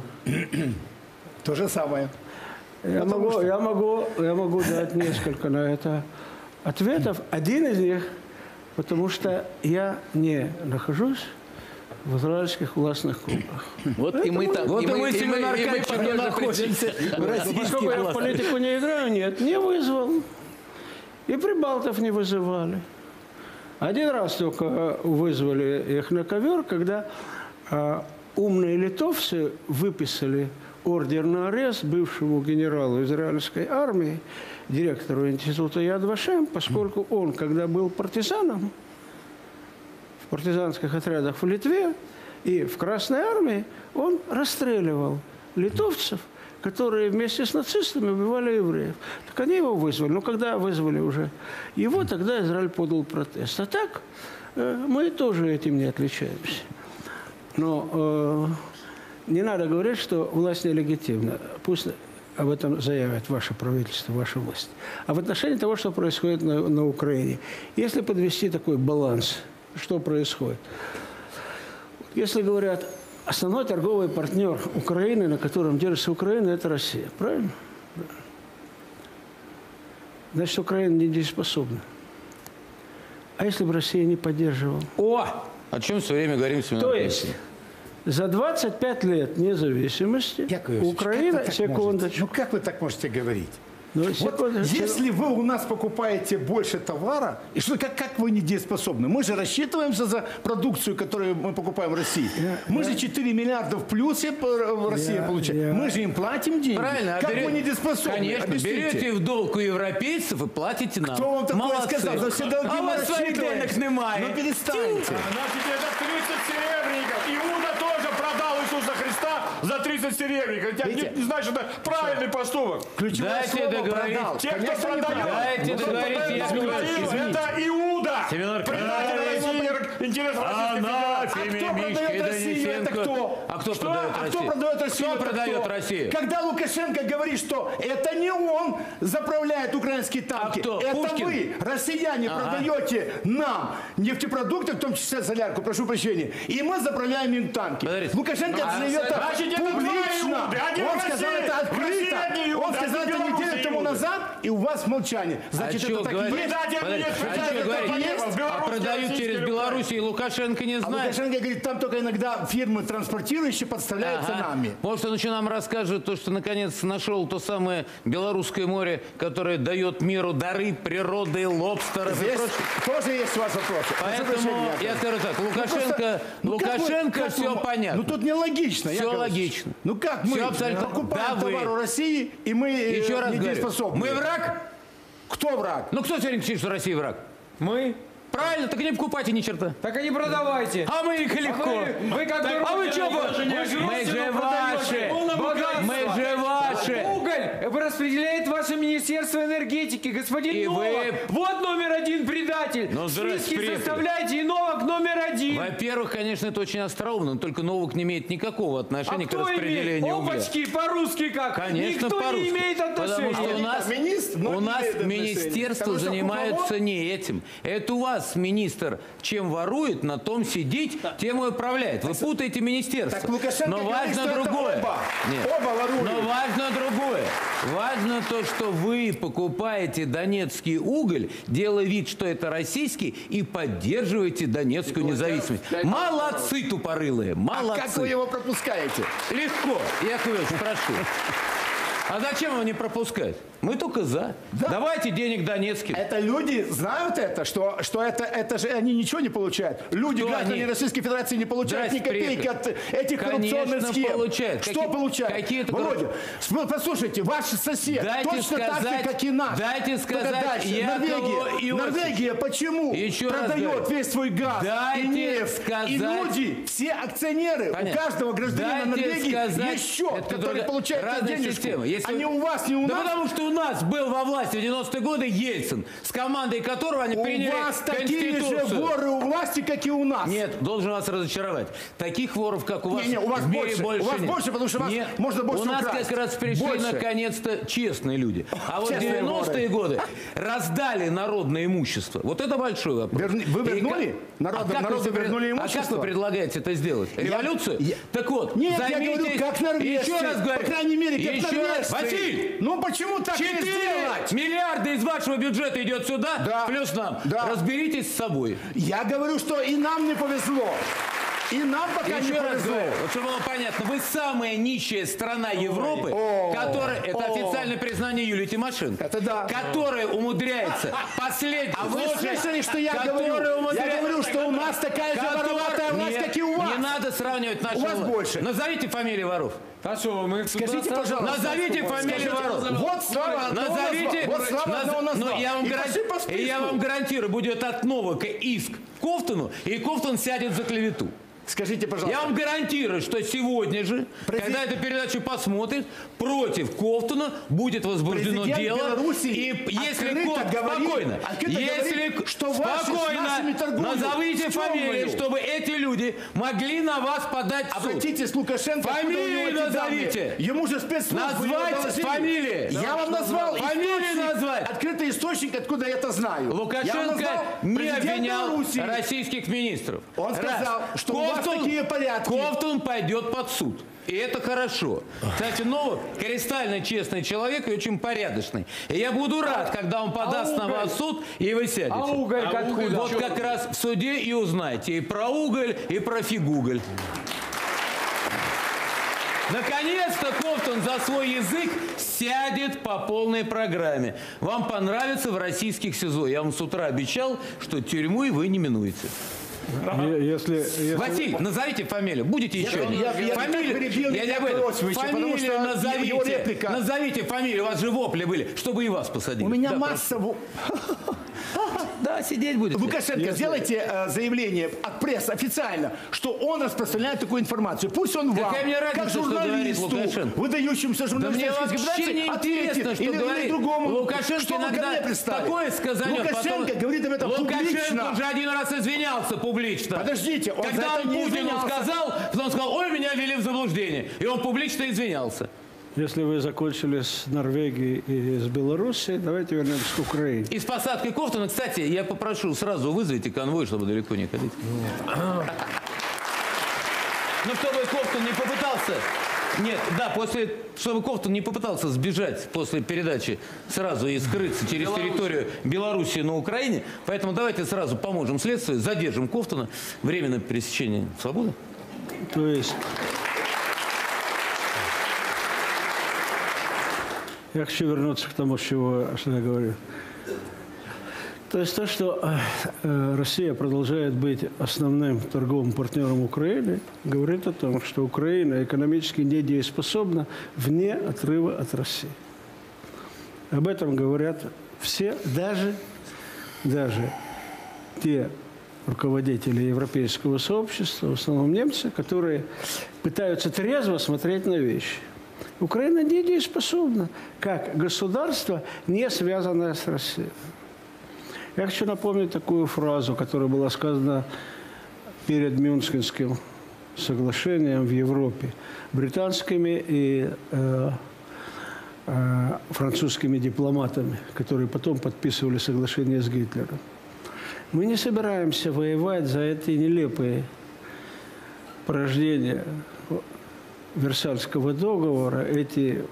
То же самое. Я могу дать несколько на это ответов. Один из них, потому что я не нахожусь в израильских властных кругах. Вот и мы там. Вот и мы с Семеном Аркадьевичем находимся. Поскольку я в политику не играю, нет, не вызвал. И прибалтов не вызывали. Один раз только вызвали их на ковер, когда умные литовцы выписали ордер на арест бывшему генералу израильской армии, директору института Яд Вашем, поскольку он, когда был партизаном в партизанских отрядах в Литве и в Красной армии, он расстреливал литовцев, которые вместе с нацистами убивали евреев. Так они его вызвали. Но когда вызвали уже его, тогда Израиль подал протест. А так мы тоже этим не отличаемся. Но не надо говорить, что власть нелегитимна. Пусть об этом заявит ваше правительство, ваша власть. А в отношении того, что происходит на Украине, если подвести такой баланс, что происходит? Если говорят, основной торговый партнер Украины, на котором держится Украина, это Россия. Правильно? Значит, Украина недееспособна. А если бы Россия не поддерживала? О чем все время говорим с Семеном То Аркадьевичем? есть за 25 лет независимости Украина... Секундочку. Ну как вы так можете говорить? Ну, Вот если вы у нас покупаете больше товара, и что, как вы недееспособны? Мы же рассчитываемся за продукцию, которую мы покупаем в России. Мы же 4 миллиарда в плюсе в России получаем. Мы же им платим деньги. Правильно. Как вы недееспособны? Конечно. Объясните. Берете в долг у европейцев и платите нам. Кто вам такое Молодцы. сказал? За все долги А у мы вас своих рассчитываемся. денег немає. Ну перестаньте. Значит, это 30 серебряников. Иуда тоже продал Иисуса Христа за 30 серебряников. Я не знаю, что это правильный поступок. Ключевое Дайте слово договорить. продал. Те, кто Конечно, не продает, продал. Дайте кто договорить, продает я Украину, говорю, это Иуда. Семен Предатель России, интересов Российской Федерации. Кто продает Россию? Это кто? А кто Что? продает А Россию? кто продает Россию? Кто Это продает кто? Россию? Когда Лукашенко говорит, что это не он заправляет украинские танки, А кто? это Пушкин? вы, россияне, продаете нам нефтепродукты, в том числе солярку, прошу прощения, и мы заправляем им танки. Подождите. Лукашенко заявил это Значит, это публично. два Иуды. Один Он в сказал России, это в России открыто. одни Иуды, Он сказал один это в Беларуси неделю тому Иуды. назад, и у вас молчание. Значит, чё это так и говорить? есть. Предатель Подожди, нет, а предатель чё говорить? это А Беларусь, продают российский через или Беларусь, и Лукашенко не А знает. Лукашенко говорит, там только иногда фирмы транспортирующие подставляются Ага. нами. Может, он еще нам расскажет то, что наконец нашел то самое Белорусское море, которое дает миру дары природы, лобстеров и Здесь прочее. тоже есть у вас вопросы. Прошу Поэтому прощения, я Яков. скажу так, Лукашенко, Ну, как вы- Лукашенко как все вы- понятно. Ну тут нелогично. Все Яков. логично. Ну как Всё мы абсолютно. покупаем Да вы. товар у России, и мы Еще раз говорю, недееспособны? мы враг? Кто враг? Ну кто сегодня кричит, что Россия враг? Мы? Правильно, так не покупайте ни черта. Так и не продавайте. А мы их легко. Вы как бы... А вы что? Мы же ваши. Мы же ваши. Уголь распределяет ваше Министерство энергетики, господин И Новак. вы- Вот номер один предатель. Ну, здрасте, Списки приехали. составляйте, и Новак номер один. Во-первых, конечно, это очень остроумно, но только Новак не имеет никакого отношения к кто имеет? распределению угля. Опачки, по-русски как? Конечно, Никто по-русски. не имеет отношения. Потому что у нас, министр, но у не нас имеет отношения. министерство Потому что занимается кукловод- не этим. Это у вас министр чем ворует, на том сидит, тем и управляет. Вы путаете министерство. Так Лукашенко Но говорит, важно что это другое. оба. Нет. Оба воруют. Но важно другое. Важно то, что вы покупаете донецкий уголь, делая вид, что это российский, и поддерживаете донецкую независимость. Молодцы, тупорылые, молодцы. А как вы его пропускаете? Легко. Яковлевич, прошу. А зачем его не пропускать? Мы только за. Да. Давайте денег донецким. Это люди знают это, что это же они ничего не получают. Люди, Кто граждане они? Российской Федерации, не получают ни копейки от этих Конечно, коррупционных схем. получают. Что получают? Какие-то Володя, послушайте, ваш сосед Дайте точно так сказать, же, как и наш. дайте Только сказать дальше. Якову Норвегия почему Еще раз продает говорю. весь свой газ Дайте и нефть? сказать. И люди, все акционеры, Понятно. у каждого гражданина Дайте Норвегии сказать, еще, это который другая- получает разная денежку. система. Если- А не у вас, не у Да нас. потому что у нас был во власти в 90-е годы Ельцин, с командой которого они приняли У вас такие же Конституцию. воры у власти, как и у нас. Нет, должен вас разочаровать. Таких воров, как у вас, Не, у вас в мире больше. У вас нет. больше, потому что вас Нет, можно больше у нас украсть. как раз пришли Больше. наконец-то честные люди. А вот Честные 90-е годы раздали народное имущество. Вот это большой вопрос. Вы вернули? И как Народу вы вернули А как имущество? вы предлагаете это сделать? Революцию? Так вот, Нет, я займитесь... говорю, как норвежцы. Еще раз говорю. По крайней мере, как еще раз. норвежцы. Василий! Ну почему так не 4 сделать? миллиарда из вашего бюджета идет сюда, Да. плюс нам. Да. Разберитесь с собой. Я говорю, что и нам не повезло. И нам пока не Еще раз повезло. говорю, вот чтобы было понятно, вы самая нищая страна Европы, которая, это официальное признание Юлии Тимошенко, Это да. которая умудряется последний... А вы слышали, что я говорю? Я говорю, что у нас такая же вороватая власть, как и у вас. Не надо сравнивать нашу У вас власть. больше. Назовите фамилии воров. А что, мы Скажите, пожалуйста. Назовите фамилии воров. Вот слава одного Назовите, назвал. Вот слава одного назвал. но я вам, И пошли по списку. я вам гарантирую, будет от Новака иск Ковтуну, и Ковтун сядет за клевету. Скажите, пожалуйста. Я вам гарантирую, что сегодня же, когда эту передачу посмотрит, против Ковтуна будет возбуждено Президент дело. Белоруссии И если открыто говорит, спокойно, говорит, что ваши с нашими спокойно, торгуют. назовите В чем фамилии, вы? чтобы эти люди могли на вас подать в суд. Обратитесь к Лукашенко. откуда у него Фамилии эти назовите. данные. Ему же спецслужбы Назвать доложили. фамилии. Я вам назвал Фамилии источник, назвать. Открытый источник, откуда я это знаю. Я вам Лукашенко назвал не президент обвинял Белоруссии. российских министров. Он сказал, что у вас такие порядки. Ковтун пойдет под суд. И это хорошо. Кстати, Новак кристально честный человек и очень порядочный. И я буду рад, когда он подаст на вас в суд, и вы сядете. А уголь откуда? Вот как раз в суде и узнаете и про уголь, и про фигуголь. Наконец-то Ковтун за свой язык сядет по полной программе. Вам понравится в российских СИЗО. Я вам с утра обещал, что тюрьму вы не минуете. Если... Василий, назовите фамилию. Будете еще один? я Фамилию, так перебил я не Николая об этом. Иосифовича, потому Фамилию что его назовите. реплика. Назовите фамилию. У вас же вопли были, чтобы и вас посадили. У меня Да, масса... Да, сидеть будет. Лукашенко, сделайте заявление от прессы официально, что он распространяет такую информацию. Пусть он вам, Какая мне разница, как что говорит журналисту, Лукашенко? выдающемуся Да мне журналистической вообще не интересно, что или говорит другому. Лукашенко. Что вы ко Иногда мне пристали? такое сказанет. Лукашенко потом... говорит об этом Лукашенко публично. уже один раз извинялся публично. Подождите, он Когда за это он не Путину извинялся. сказал, он сказал, ой, меня ввели в заблуждение. И он публично извинялся. Если вы закончили с Норвегией и с Белоруссией, давайте вернемся к Украине. И с посадкой Ковтуна, кстати, я попрошу сразу вызовите конвой, чтобы далеко не ходить. Ну, чтобы Ковтун не попытался... Нет, да, чтобы Ковтун не попытался сбежать после передачи сразу и скрыться через территорию Белоруссии на Украине. Поэтому давайте сразу поможем следствию, задержим Ковтуна. Временное пересечение свободы. То есть... Я хочу вернуться к тому, что я говорю. То есть то, что Россия продолжает быть основным торговым партнером Украины, говорит о том, что Украина экономически недееспособна вне отрыва от России. Об этом говорят все, даже те руководители европейского сообщества, в основном немцы, которые пытаются трезво смотреть на вещи. Украина недееспособна, как государство, не связанное с Россией. Я хочу напомнить такую фразу, которая была сказана перед Мюнхенским соглашением в Европе британскими и французскими дипломатами, которые потом подписывали соглашение с Гитлером. Мы не собираемся воевать за эти нелепые порождения Версальского договора, эти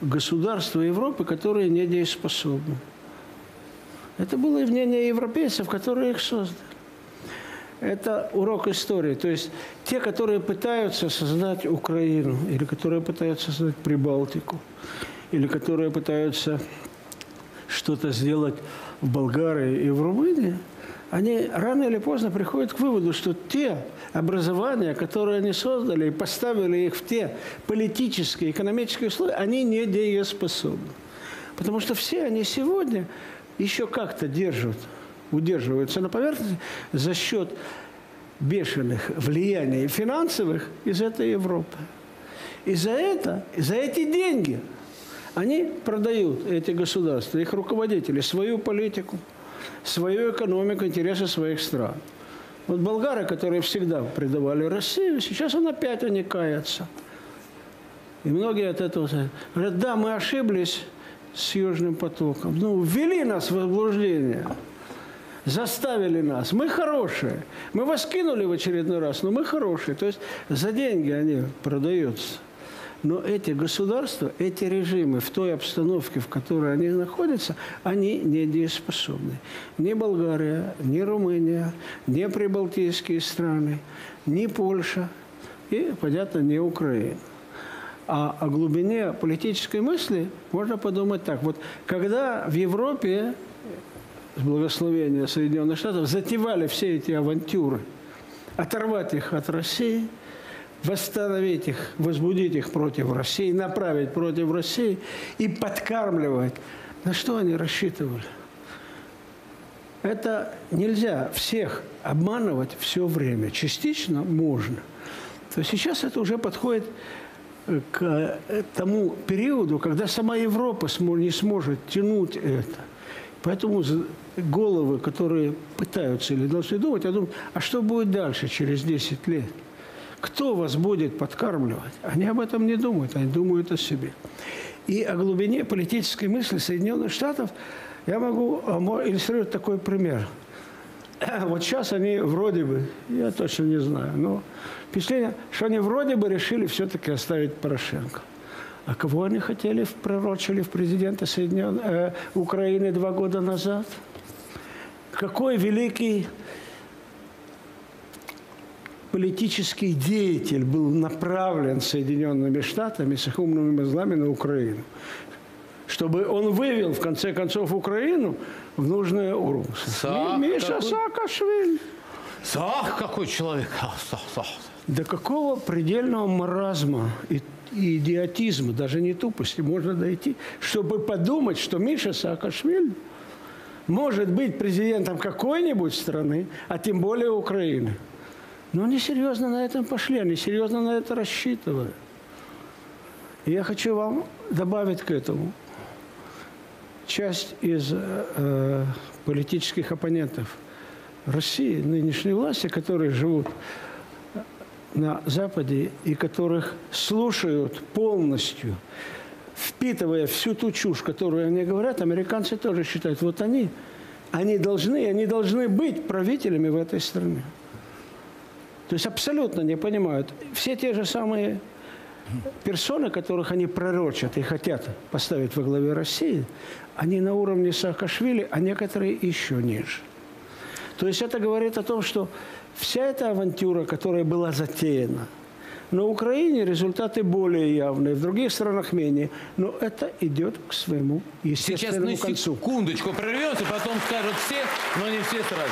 государства Европы, которые недееспособны. Это было и мнение европейцев, которые их создали. Это урок истории. То есть те, которые пытаются создать Украину, или которые пытаются создать Прибалтику, или которые пытаются что-то сделать в Болгарии и в Румынии, они рано или поздно приходят к выводу, что те образования, которые они создали и поставили их в те политические, экономические условия, они не дееспособны. Потому что все они сегодня еще как-то удерживаются на поверхности за счет бешеных влияний финансовых из этой Европы. И за эти деньги они продают, эти государства, их руководители, свою политику, свою экономику, интересы своих стран. Вот болгары, которые всегда предавали Россию, сейчас опять они каятся. И многие от этого говорят, да, мы ошиблись с Южным потоком. Ну, ввели нас в заблуждение, заставили нас. Мы хорошие. Мы вас кинули в очередной раз, но мы хорошие. То есть за деньги они продаются. Но эти государства, эти режимы в той обстановке, в которой они находятся, они недееспособны. Ни Болгария, ни Румыния, ни прибалтийские страны, ни Польша и, понятно, ни Украина. А о глубине политической мысли можно подумать так. Вот когда в Европе, с благословения Соединенных Штатов, затевали все эти авантюры, оторвать их от России, восстановить их, возбудить их против России, направить против России и подкармливать. На что они рассчитывали? Это нельзя всех обманывать все время. Частично можно. То есть сейчас это уже подходит к тому периоду, когда сама Европа не сможет тянуть это. Поэтому головы, которые пытаются или должны думать, а что будет дальше, через 10 лет? Кто вас будет подкармливать? Они об этом не думают, они думают о себе. И о глубине политической мысли Соединенных Штатов я могу иллюстрировать такой пример. Вот сейчас они вроде бы, я точно не знаю, но впечатление, что они вроде бы решили все-таки оставить Порошенко. А кого они хотели, пророчили в президента Украины 2 года назад? Какой великий политический деятель был направлен Соединенными Штатами с их умными мозгами на Украину, чтобы он вывел, в конце концов, Украину в нужное русло. Миша Саакашвили. Какой человек. До какого предельного маразма и идиотизма, даже не тупости, можно дойти, чтобы подумать, что Миша Саакашвили может быть президентом какой-нибудь страны, а тем более Украины. Но они серьезно на этом пошли, они серьезно на это рассчитывали. И я хочу вам добавить к этому. Часть из политических оппонентов России, нынешней власти, которые живут на Западе и которых слушают полностью, впитывая всю ту чушь, которую они говорят, американцы тоже считают, вот они должны быть правителями в этой стране. То есть абсолютно не понимают. Все те же самые персоны, которых они пророчат и хотят поставить во главе России, они на уровне Саакашвили, а некоторые еще ниже. То есть это говорит о том, что вся эта авантюра, которая была затеяна, на Украине результаты более явные, в других странах менее, но это идет к своему естественному концу. Сейчас секундочку прервемся, потом скажут все, но не все сразу.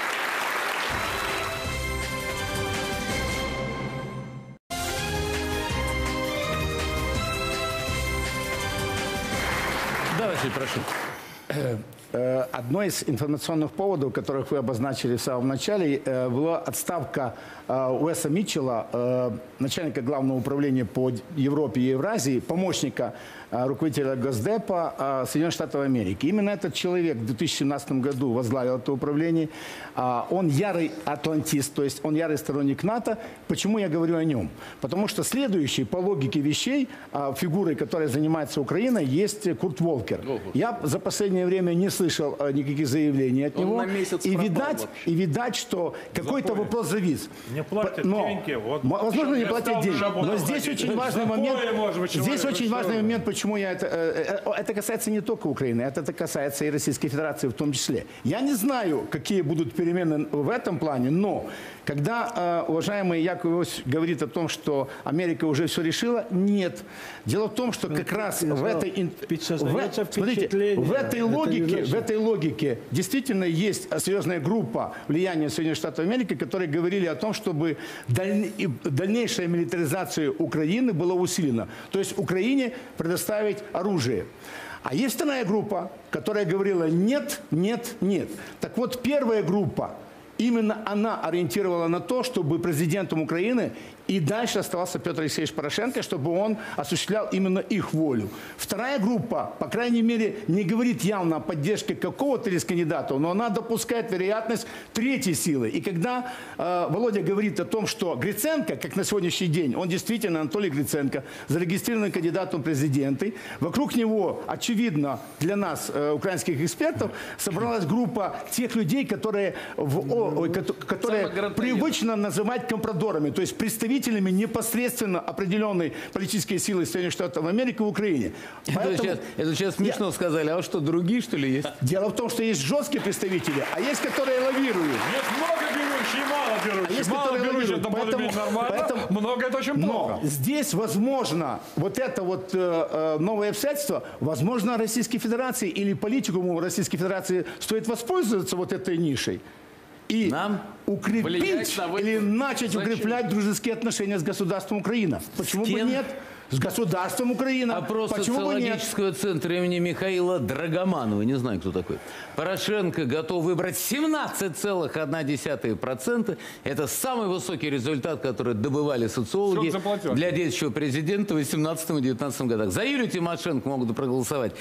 Давайте, прошу. Одно из информационных поводов, которых вы обозначили в самом начале, была отставка Уэса Митчелла, начальника Главного управления по Европе и Евразии, помощника руководителя Госдепа Соединенных Штатов Америки. Именно этот человек в 2017 году возглавил это управление. Он ярый атлантист, то есть он ярый сторонник НАТО. Почему я говорю о нем? Потому что следующий по логике вещей фигурой, которой занимается Украина, есть Курт Волкер. Я за последнее время не слышал никаких заявлений от Он него. на месяц И пропал видать, вообще. и видать, что какой-то вопрос завис. Не платят Но, деньги. Вот, возможно, не я платят стал деньги. работать. Но здесь очень важный момент. может быть, Здесь человек очень важный решил. момент, почему я это касается не только Украины, это касается и Российской Федерации в том числе. Я не знаю, какие будут перемены в этом плане, но когда уважаемый Яков Иосифович говорит о том, что Америка уже все решила, нет. Дело в том, что как раз в этой, создается впечатление. в Это не этой логике действительно есть серьезная группа влияния Соединенных Штатов Америки, которые говорили о том, чтобы дальнейшая милитаризация Украины была усилена. То есть Украине предоставить оружие. А есть вторая группа, которая говорила нет, нет, нет. Так вот, первая группа, именно она ориентировала на то, чтобы президентом Украины и дальше оставался Петр Алексеевич Порошенко, чтобы он осуществлял именно их волю. Вторая группа, по крайней мере, не говорит явно о поддержке какого-то из кандидатов, но она допускает вероятность третьей силы. И когда Володя говорит о том, что Гриценко, как на сегодняшний день, он действительно, Анатолий Гриценко, зарегистрированный кандидатом в президенты, вокруг него, очевидно, для нас, украинских экспертов, собралась группа тех людей, которые привычно называть компрадорами, то есть представителями непосредственно определенной политической силы Соединенных Штатов Америки в Украине. Это сейчас смешно сказали. А что, другие, что ли, есть? Дело в том, что есть жесткие представители, а есть, которые лавируют. Есть много берущих, мало берущих. есть, Мало которые берущих, лавируют. это более-менее нормально. Много это очень плохо. Но здесь, возможно, вот это вот новое обстоятельство, возможно, Российской Федерации или политикуму Российской Федерации стоит воспользоваться вот этой нишей. И нам укрепить или начать укреплять дружеские отношения с государством Украина. Почему бы нет? С государством Украина. Опрос Почему бы нет? социологического центра имени Михаила Драгоманова, не знаю, кто такой. Порошенко готов выбрать 17,1%. Это самый высокий результат, который добывали социологи для действующего президента в 2018-2019 годах. За Юлию Тимошенко могут проголосовать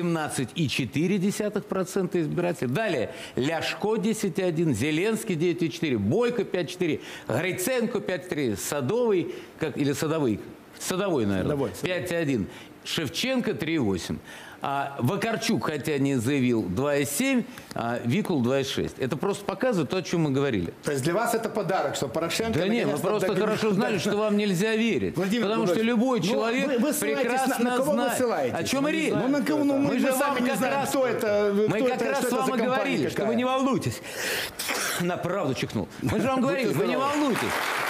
17,4% избирателей. Далее Ляшко 10,1%, Зеленский 9,4%, Бойко 5,4%, Гриценко 5,3%, Садовый, или Садовый, Садовой, наверное, 5,1. Шевченко 3,8. А Вакарчук, хотя не заявил, 2,7, а Викул 2,6. Это просто показывает то, о чем мы говорили. То есть для вас это подарок, что Порошенко... Да нет, вы просто хорошо знали, что вам нельзя верить. Владимир Потому что любой человек на прекрасно кого знает. вы ссылаетесь? О чем речь? Ну, на кого? Мы же сами не знаем, кто это. Мы как раз с вами говорили, что вы не волнуйтесь. На правду чихнул. Мы же вам говорили, вы не волнуйтесь.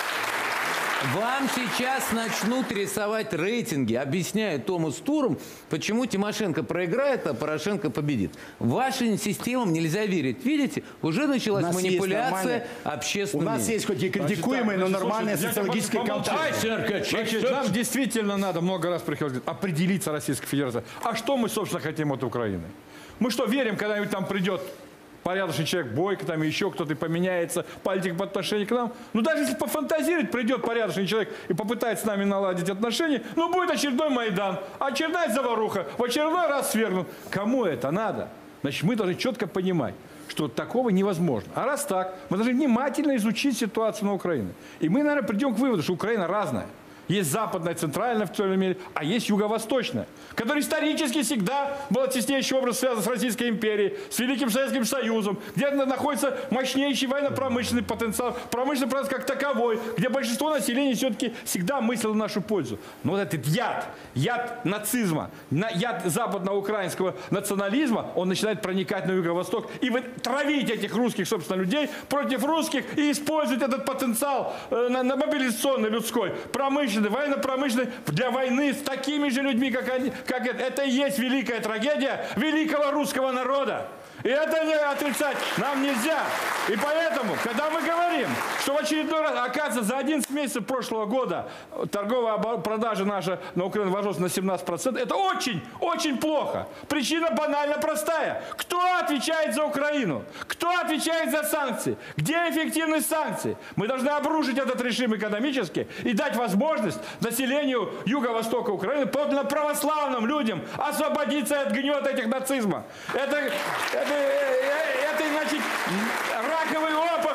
Вам сейчас начнут рисовать рейтинги, объясняя Томас Турм, почему Тимошенко проиграет, а Порошенко победит. Вашим системам нельзя верить. Видите, уже началась манипуляция общественным. У нас есть хоть и критикуемые, но нормальные социологические компании. Нам действительно надо много раз приходить определиться Российской Федерации. А что мы, собственно, хотим от Украины? Мы что, верим, когда-нибудь там придет порядочный человек, Бойко, там еще кто-то поменяется, политик по отношению к нам. Ну, даже если пофантазировать, придет порядочный человек и попытается с нами наладить отношения, ну, будет очередной Майдан, очередная заваруха, в очередной раз свергнут. Кому это надо? Значит, мы должны четко понимать, что такого невозможно. А раз так, мы должны внимательно изучить ситуацию на Украине. И мы, наверное, придем к выводу, что Украина разная. Есть западная, центральная в целом мире, а есть юго-восточная, которая исторически всегда была теснейший образ связан с Российской империей, с Великим Советским Союзом, где находится мощнейший военно-промышленный потенциал, промышленный процесс как таковой, где большинство населения все-таки всегда мыслило в нашу пользу. Но вот этот яд нацизма, яд западно-украинского национализма, он начинает проникать на юго-восток и травить этих русских, собственно, людей против русских и использовать этот потенциал на мобилизационный, людской, промышленный, военно-промышленный для войны с такими же людьми, как они. Это и есть великая трагедия великого русского народа. И это не отрицать нам нельзя. И поэтому, когда мы говорим, что в очередной раз, оказывается, за 11 месяцев прошлого года торговая продажа наша на Украину возросла на 17%, это очень, очень плохо. Причина банально простая. Кто отвечает за Украину? Кто отвечает за санкции? Где эффективность санкций? Мы должны обрушить этот режим экономически и дать возможность населению Юго-Востока Украины, подлинно православным людям, освободиться от гнета этих нацизма. Это, значит, раковые опухоли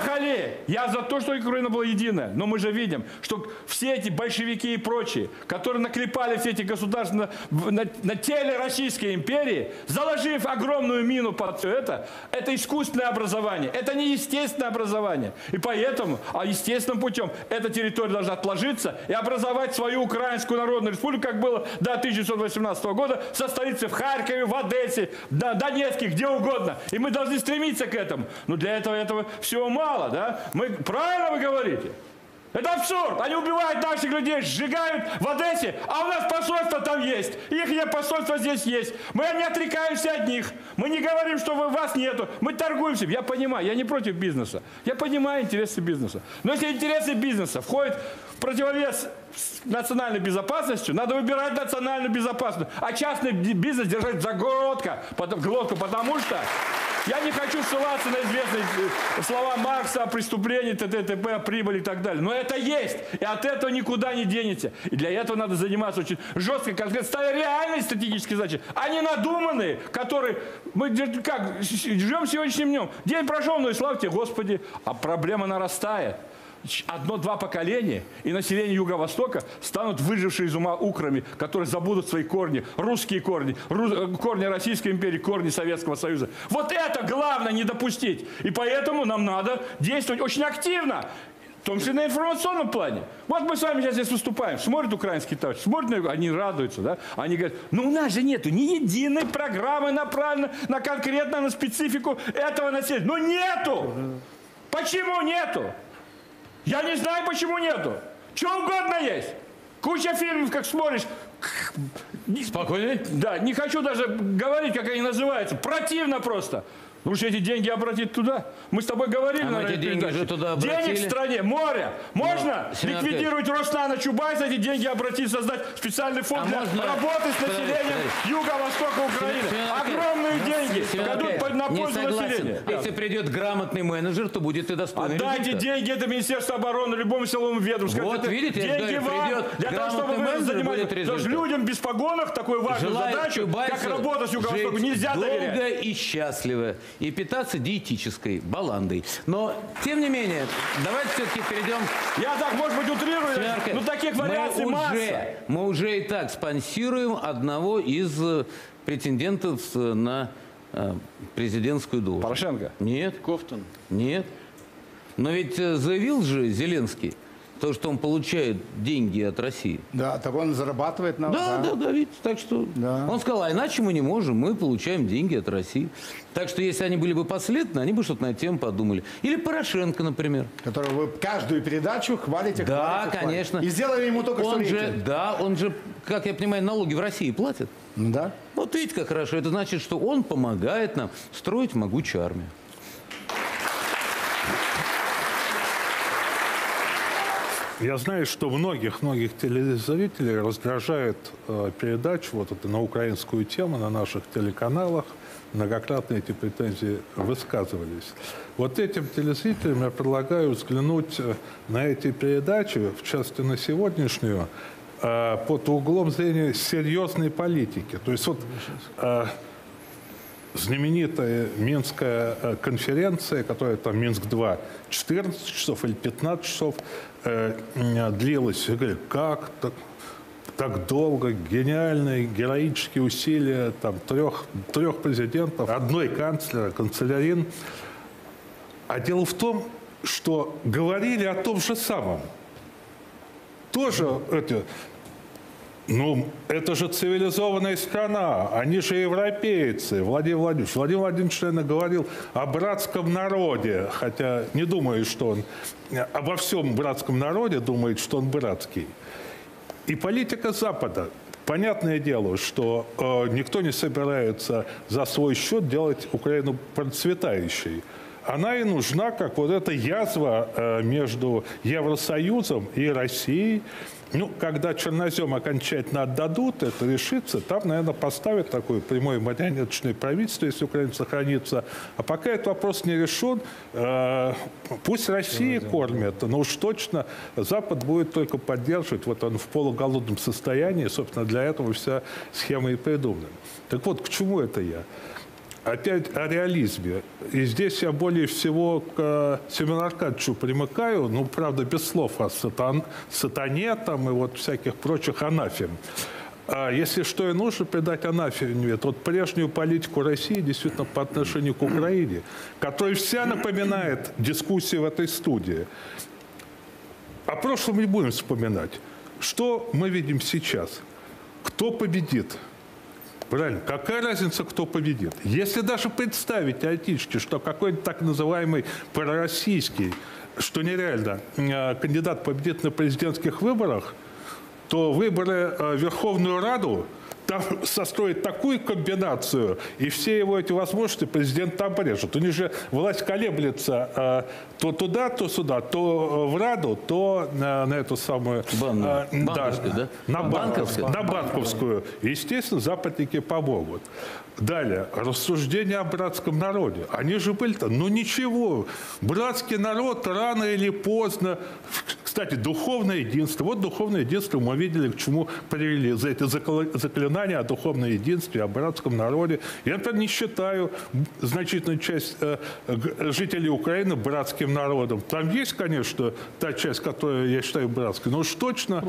Окей, я за то, что Украина была единая, но мы же видим, что все эти большевики и прочие, которые наклепали все эти государства на теле Российской империи, заложив огромную мину под все это искусственное образование, это не естественное образование. И поэтому, естественным путем, эта территория должна отложиться и образовать свою Украинскую Народную Республику, как было до 1918 года, со столицей в Харькове, в Одессе, в Донецке, где угодно. И мы должны стремиться к этому. Но для этого всего мало, да? Правильно вы говорите? Это абсурд. Они убивают наших людей, сжигают в Одессе, а у нас посольство там есть. Их посольство здесь есть. Мы не отрекаемся от них. Мы не говорим, что вас нету. Мы торгуемся. Я понимаю, я не против бизнеса. Я понимаю интересы бизнеса. Но если интересы бизнеса входят в противовес с национальной безопасностью, надо выбирать национальную безопасность. А частный бизнес держать за глотку, потому что я не хочу ссылаться на известные слова Маркса о преступлении, т.д., о прибыли и так далее. Но это есть. И от этого никуда не денете. И для этого надо заниматься очень жестко, конкретно, ставя реальные стратегические задачи, а не надуманные, которые мы живем сегодняшним днем. День прошел, но и слава тебе, Господи, а проблема нарастает. 1-2 поколения, и население Юго-Востока станут выжившие из ума украми, которые забудут свои корни, русские корни, корни Российской империи, корни Советского Союза. Вот это главное не допустить. И поэтому нам надо действовать очень активно. В том числе на информационном плане. Вот мы с вами сейчас здесь выступаем. Смотрят украинские товарищи, смотрят, они радуются, да? Они говорят, ну у нас же нету ни единой программы направленной на конкретно, на специфику этого населения. Ну нету! Почему нету? Я не знаю, почему нету. Что угодно есть. Куча фильмов, как смотришь. Спокойно. Да, не хочу даже говорить, как они называются. Противно просто. Лучше эти деньги обратить туда. Мы с тобой говорили на этой передаче. Денег в стране, море. Можно ликвидировать Роснано Чубайса, эти деньги обратить, создать специальный фонд для работы с населением Юго-Востока Украины. Огромные деньги дадут на пользу населения. Если придет грамотный менеджер, то будет и достойный Отдайте деньги, это Министерство обороны, любому силовому ведомству. Вот видите, деньги вам, для того, чтобы вы занимались. Людям без погонов такую важную задачу, как работа с Юго-Востоком, нельзя доверять. Долго и счастливо. И питаться диетической баландой. Но, тем не менее, давайте все-таки перейдем... Я так, может быть, утрирую, но таких вариаций масса. Мы уже и так спонсируем одного из претендентов на президентскую должность. Порошенко? Нет. Ковтун? Нет. Но ведь заявил же Зеленский, то, что он получает деньги от России. Да, так он зарабатывает на... Да, видите, так что... Да. Он сказал, а иначе мы не можем, мы получаем деньги от России. Так что, если они были бы последовательны, они бы что-то на эту тему подумали. Или Порошенко, например. Которого вы каждую передачу хвалите, Да, хвалите, конечно. И сделали ему только что рейтинг. он же, как я понимаю, налоги в России платит. Да. Вот видите, как хорошо. Это значит, что он помогает нам строить могучую армию. Я знаю, что многих телезрителей раздражает передача вот это на украинскую тему на наших телеканалах. Многократно эти претензии высказывались. Вот этим телезрителям я предлагаю взглянуть на эти передачи, в частности на сегодняшнюю, под углом зрения серьезной политики. То есть вот знаменитая Минская конференция, которая там Минск-2, 14 часов или 15 часов длилась. Я говорю, как так долго, гениальные, героические усилия там, трех президентов, одной канцлерин. А дело в том, что говорили о том же самом. Тоже это же цивилизованная страна, они же европейцы. Владимир Владимирович, наверное, говорил о братском народе, хотя не думаю, что он обо всем братском народе думает, что он братский. И политика Запада. Понятное дело, что никто не собирается за свой счет делать Украину процветающей. Она и нужна, как вот эта язва между Евросоюзом и Россией. Когда чернозем окончательно отдадут, это решится, там, наверное, поставят такое прямое марионеточное правительство, если Украина сохранится. А пока этот вопрос не решен, пусть Россия кормит, но уж точно Запад будет только поддерживать. Вот он в полуголодном состоянии, собственно, для этого вся схема и придумана. Так вот, к чему это я? опять о реализме. И здесь я более всего к Семену Аркадьевичу примыкаю, ну, правда, без слов о сатане там, и вот всяких прочих анафем. А если что и нужно придать анафеме, то вот прежнюю политику России действительно по отношению к Украине, которая вся напоминает дискуссии в этой студии. О прошлом не будем вспоминать. Что мы видим сейчас? Кто победит? Правильно. Какая разница, кто победит? Если даже представить теоретически, что какой-то так называемый пророссийский, что нереально, кандидат победит на президентских выборах, то выборы в Верховную Раду там состроит такую комбинацию, и все его эти возможности президент там порежет. У них же власть колеблется то туда, то сюда, то в Раду, то на эту самую... Банковскую, да? На банковскую. Естественно, западники помогут. Далее, рассуждения о братском народе. Они же были-то, ну ничего, братский народ рано или поздно... Кстати, духовное единство. Вот духовное единство мы видели, к чему привели за это заклинание о духовном единстве, о братском народе. Я, например, не считаю значительную часть жителей Украины братским народом. Там есть, конечно, та часть, которую я считаю братской, но уж точно,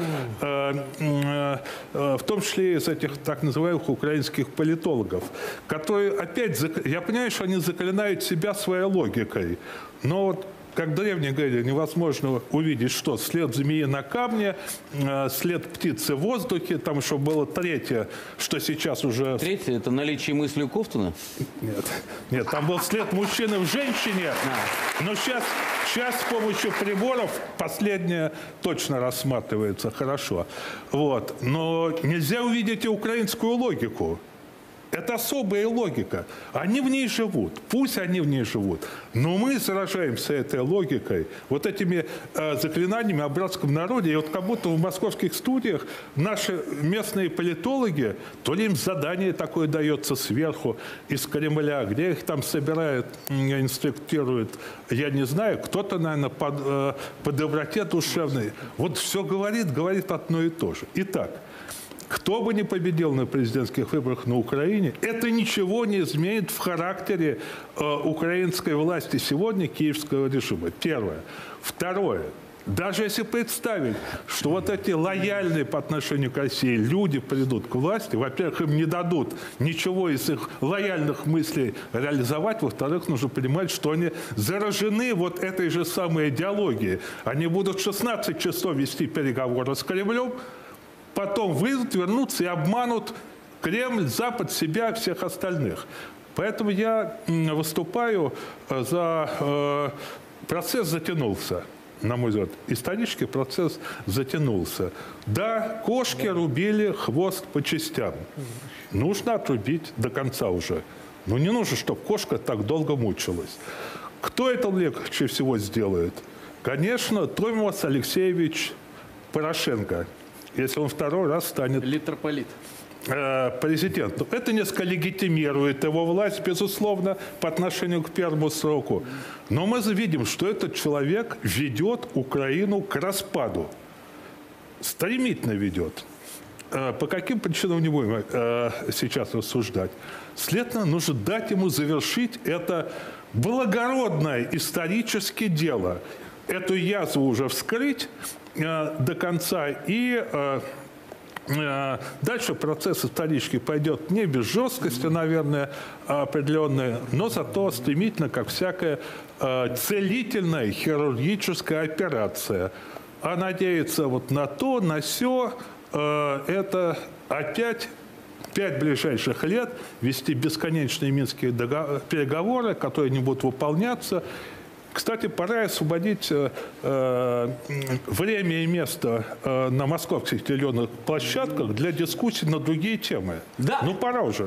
в том числе из этих так называемых украинских политологов, которые опять, я понимаю, что они заклинают себя своей логикой, но вот как древние говорили, невозможно увидеть, что след змеи на камне, след птицы в воздухе, там еще было третье, что сейчас уже... Третье – это наличие мысли у Ковтуна? Нет, там был след мужчины в женщине, но сейчас с помощью приборов последнее точно рассматривается хорошо. Вот. Но нельзя увидеть и украинскую логику. Это особая логика. Они в ней живут. Пусть они в ней живут. Но мы заражаемся этой логикой, вот этими заклинаниями о братском народе. И вот как будто в московских студиях наши местные политологи, то ли им задание такое дается сверху, из Кремля, где их там собирают, инструктируют, я не знаю, кто-то, наверное, по доброте душевной. Вот все говорит одно и то же. Итак, кто бы ни победил на президентских выборах на Украине, это ничего не изменит в характере украинской власти сегодня, киевского режима. Первое. Второе. Даже если представить, что вот эти лояльные по отношению к России люди придут к власти, во-первых, им не дадут ничего из их лояльных мыслей реализовать, во-вторых, нужно понимать, что они заражены вот этой же самой идеологией. Они будут 16 часов вести переговоры с Кремлем, потом выйдут, вернутся и обманут Кремль, Запад, себя, всех остальных. Поэтому я выступаю за... Процесс затянулся, на мой взгляд. Исторический процесс затянулся. Да, кошки рубили хвост по частям. Нужно отрубить до конца уже. Но не нужно, чтобы кошка так долго мучилась. Кто это легче всего сделает? Конечно, Томас Алексеевич Порошенко, если он второй раз станет президентом. Это несколько легитимирует его власть, безусловно, по отношению к первому сроку. Но мы видим, что этот человек ведет Украину к распаду. Стремительно ведет. По каким причинам не будем сейчас рассуждать. Следовательно, нужно дать ему завершить это благородное историческое дело. Эту язву уже вскрыть до конца, и дальше процесс исторический пойдет не без жесткости, наверное, определенной, но зато стремительно, как всякая целительная хирургическая операция. А надеяться вот на то, на сё, это опять 5 ближайших лет вести бесконечные минские переговоры, которые не будут выполняться. Кстати, пора освободить время и место на московских телевизионных площадках для дискуссий на другие темы. Да. Ну, пора уже.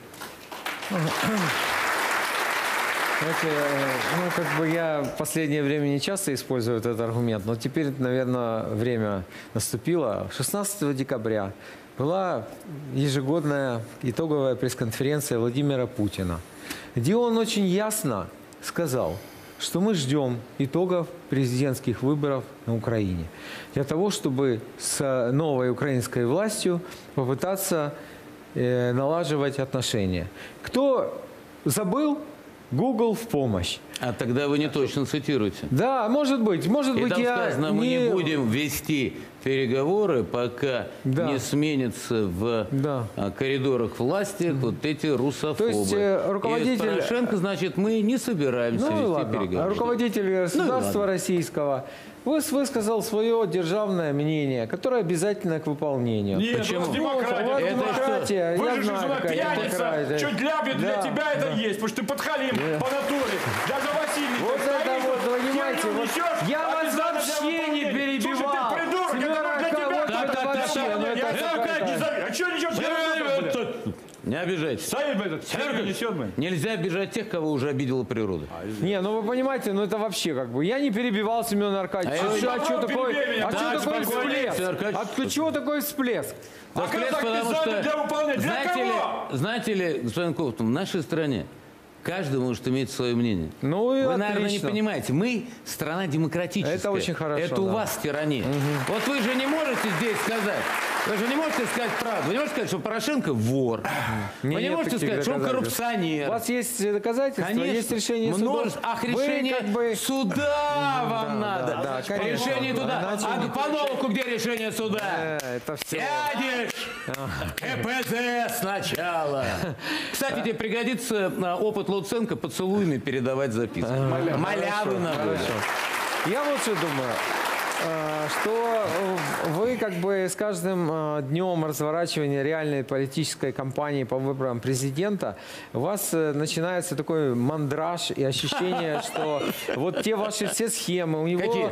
Знаете, как бы я в последнее время не часто использую этот аргумент, но теперь, наверное, время наступило. 16 декабря была ежегодная итоговая пресс-конференция Владимира Путина, где он очень ясно сказал, что мы ждем итогов президентских выборов на Украине для того, чтобы с новой украинской властью попытаться налаживать отношения. Кто забыл, Google в помощь. А тогда вы не точно цитируете. Да, может быть. Может И быть, там я сказано, мы не будем вести переговоры, пока Да. не сменятся в Да. коридорах власти вот эти русофобы. То есть, руководитель- И с Порошенко, значит, мы не собираемся Ну и вести ладно. переговоры. Руководитель государства ладно. российского высказал свое державное мнение, которое обязательно к выполнению. Нет, Почему? у вас демократия. У вас Это демократия. Вы Я же знаю, жена какая пьяница, демократия. что ляпнет, для Да, тебя это есть, потому что ты подхалим по натуре. Даже Василий, Вот это вот, понимаете, вот я вас вообще не перебивал. Слушай, ты придурок, Семен это для Аркадьевич, тебя. вот это вообще, ну это Я какая-то- не знаю, а что ничего Не обижайтесь. Стоит, блядь, Серега несет, блядь. Нельзя обижать тех, кого уже обидела природа. Не, ну вы понимаете, ну это вообще как бы. Я не перебивал Семена Аркадьевича. А я- что такое? перебей меня. А Да, что такое спокойно, всплеск? Семен Аркадьевич. А чего такой всплеск? А Всплеск, как потому писали для выполнения? Для знаете ли, господин Ковтун, в нашей стране каждый может иметь свое мнение. Ну и Вы, наверное, не отлично. понимаете, мы страна демократическая. Это очень хорошо, Это у да. вас тирания. Вот вы же не можете здесь сказать, вы же не можете сказать правду. Вы не можете сказать, что Порошенко вор. Вы не Нет можете таких сказать, что он доказательств. коррупционер. У вас есть доказательства, Конечно, есть решение суда. множество. Ах, Вы решение как бы- суда вам надо. да, конечно. Решение туда. Иначе А не- по новому где решение суда? Это все. Сядешь! КПЗ сначала. Кстати, тебе пригодится опыт Луценко поцелуями передавать записки. Малявы на Я вот что думаю, что вы как бы с каждым днем разворачивания реальной политической кампании по выборам президента у вас начинается такой мандраж и ощущение, что вот те ваши все схемы, у него Какие?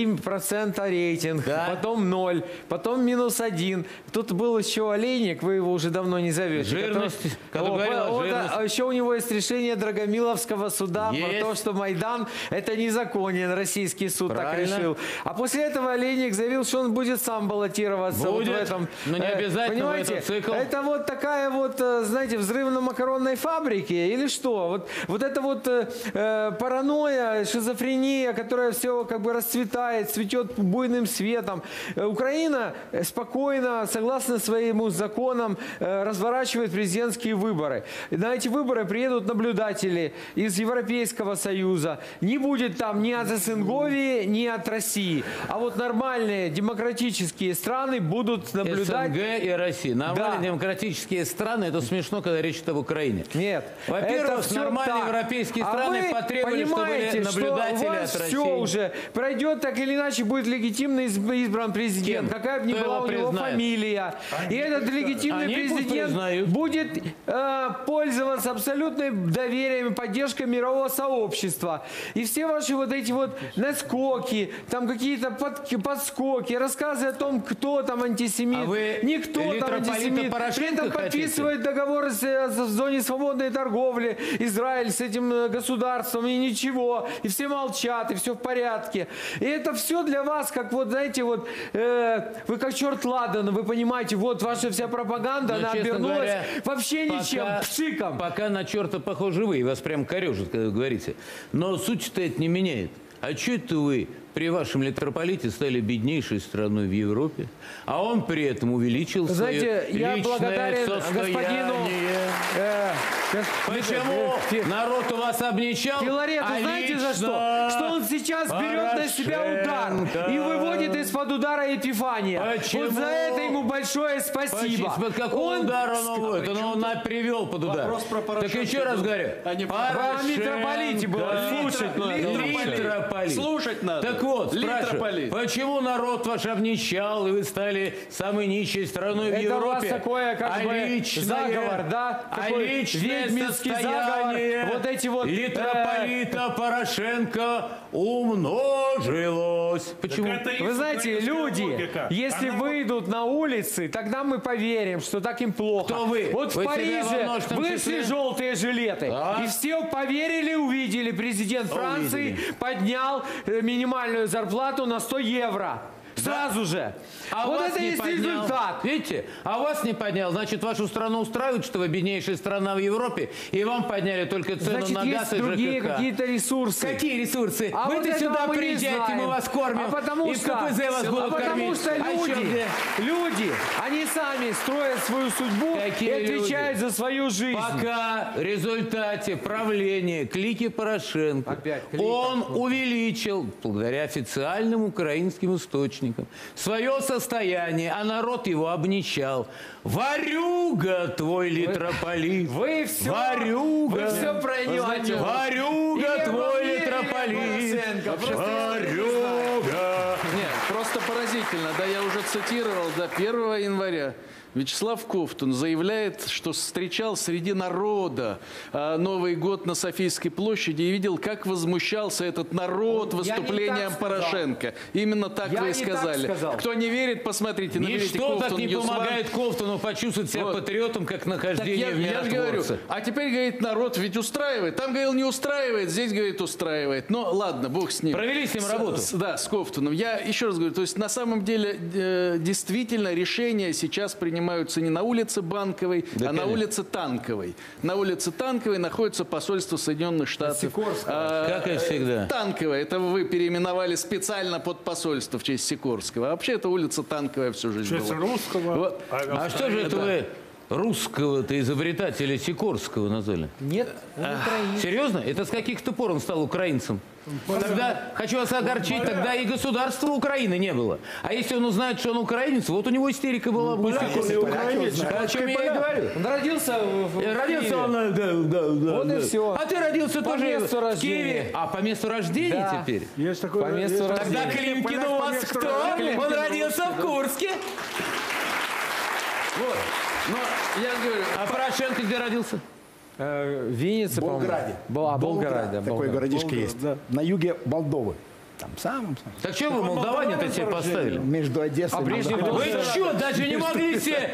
3% рейтинг, Да. потом 0, потом -1. Тут был еще Олейник, вы его уже давно не зовете. Жирность, когда говорил о жирности. А еще у него есть решение Драгомиловского суда про Есть. то, что Майдан это незаконен, российский суд так Правильно. решил. А после этого Олейник заявил, что он будет сам баллотироваться. Будет, вот в этом. но не обязательно в понимаете, этот цикл. Это вот такая вот, знаете, взрыв на макаронной фабрике или что? Вот это вот паранойя, шизофрения, которая все как бы расцветает, цветет буйным светом. Украина спокойно, согласно своим законам, разворачивает президентские выборы. На эти выборы приедут наблюдатели из Европейского Союза. Не будет там ни от СНГ, ни от России. А вот нормальные демократические страны будут наблюдать. СНГ и Россия. Нормальные Да. демократические страны, это смешно, когда речь идет об Украине. Нет. Во-первых, это всё нормальные так. европейские А страны вы потребовали, чтобы были понимаете, наблюдатели что у вас от все России. уже пройдет, так или иначе будет легитимно избран президент. Кем? Какая бы ни Кто была его у него признает? фамилия. И этот легитимный Они пусть президент признают. будет пользоваться абсолютным доверием и поддержкой мирового сообщества. И все ваши вот эти вот наскоки, там какие-то подскоки, рассказы о том, кто там антисемит. А вы Никто там митрополита антисемит. Порошенко При этом хотите? подписывает договоры в зоне свободной торговли Израиль с этим государством, и ничего, и все молчат, и все в порядке. И это все для вас, как вот, знаете, вот, вы как черт ладан, вы понимаете, вот ваша вся пропаганда, Но, она честно обернулась говоря, вообще ничем, пшиком. Пока на черта похожи вы, и вас прям корежит, когда вы говорите. Но суть-то это не меняет. А что это вы при вашем митрополите стали беднейшей страной в Европе, а он при этом увеличил Знаете, свое я личное благодарен состояние? господину... Почему народ у вас обнищал? Филарет, а вы знаете за лично что? Что он сейчас берет на себя удар Порошенко. и выводит из-под удара Епифания. Почему? Вот за это ему большое спасибо. Под какого удара он уводит? Он привел под удар. Вопрос про Так Порошенко еще раз был, говорю. а не про О митрополите было слушать надо. Митрополит. Слушать надо. Так вот, спрашиваю, Литрополит. почему народ ваш обнищал, и вы стали самой нищей страной в Это у вас Европе? такое как бы личное- заговор, да? А Такой личное ведьминский состояние заговор. Вот эти вот... Литрополита Порошенко умножилось. Почему? Вы знаете, люди, если выйдут на улицы, тогда мы поверим, что так им плохо. Кто вы? Вот Вы в себя во Париже множественном вышли числе? желтые жилеты, Да. и все поверили, увидели. Президент Франции поднял минимальную зарплату на 100 евро. 100 сразу же. А вот вас это не есть поднял. результат. Видите? А вас не поднял. Значит, вашу страну устраивает, что вы беднейшая страна в Европе, и вам подняли только цену Значит, на газ есть и другие ЖКХ. какие-то ресурсы. Какие ресурсы? А вот Вы-то этого сюда мы не приезжаете, знаем. мы вас кормим. А потому и в что, КПЗ вас будут потому кормить. что А еще где? люди, они сами строят свою судьбу Какие и отвечают люди? за свою жизнь. Пока в результате правления клики Порошенко Опять клика. он увеличил, благодаря официальным украинским источникам, свое состояние, а народ его обничал. Ворюга твой литрополит. Вы все, Ворюга. вы все пройдете. Ворюга И твой Валерия литрополит. Порошенко. Ворюга. Нет, просто поразительно. Да, я уже цитировал, до 1 января Вячеслав Ковтун заявляет, что встречал среди народа Новый год на Софийской площади и видел, как возмущался этот народ выступлением Порошенко. Именно так Я вы и не так сказали. сказал. Кто не верит, посмотрите. Наберите Ничто так Ковтун не Ньюс Ван. помогает Ковтуну почувствовать себя Вот. патриотом, как Так нахождение в я же говорю, миротворце. а теперь, говорит, народ ведь устраивает. Там, говорил, не устраивает, здесь, говорит, устраивает. Но ладно, бог с ним. Провели с ним работу. Да, с Ковтуном. Я еще раз говорю, то есть на самом деле действительно решения сейчас принимаются не на улице Банковой, Да, а на конечно. улице Танковой. На улице Танковой находится посольство Соединенных Штатов. Как и всегда. Танковая. Это вы переименовали специально под посольство в честь Сикорского. А вообще это улица Танковая всю жизнь В честь была. русского. Вот. А что же это вы русского-то изобретателя Сикорского назвали? Нет, он украинец. Серьезно? Это с каких-то пор он стал украинцем? Тогда, хочу вас огорчить, тогда и государства Украины не было. А если он узнает, что он украинец, вот у него истерика была. Будет. О чем я и говорю. Он родился в Родился Киеве. он, да. Вот и всё. А ты родился По тоже месту в рождения. Киеве. А по месту рождения Да. теперь? Есть такое, По месту есть рождения. Тогда Климкин у вас кто? Он родился в Курске. Вот. Но я говорю, А Порошенко где родился? В Виннице, по-моему. Болграде. Болград, да. Такой Болград. городишко есть. На юге Молдовы. Там самым. Так что вы молдаване-то себе поставили? Между Одессой и Прежде Молдовой. Вы что, даже не могли себе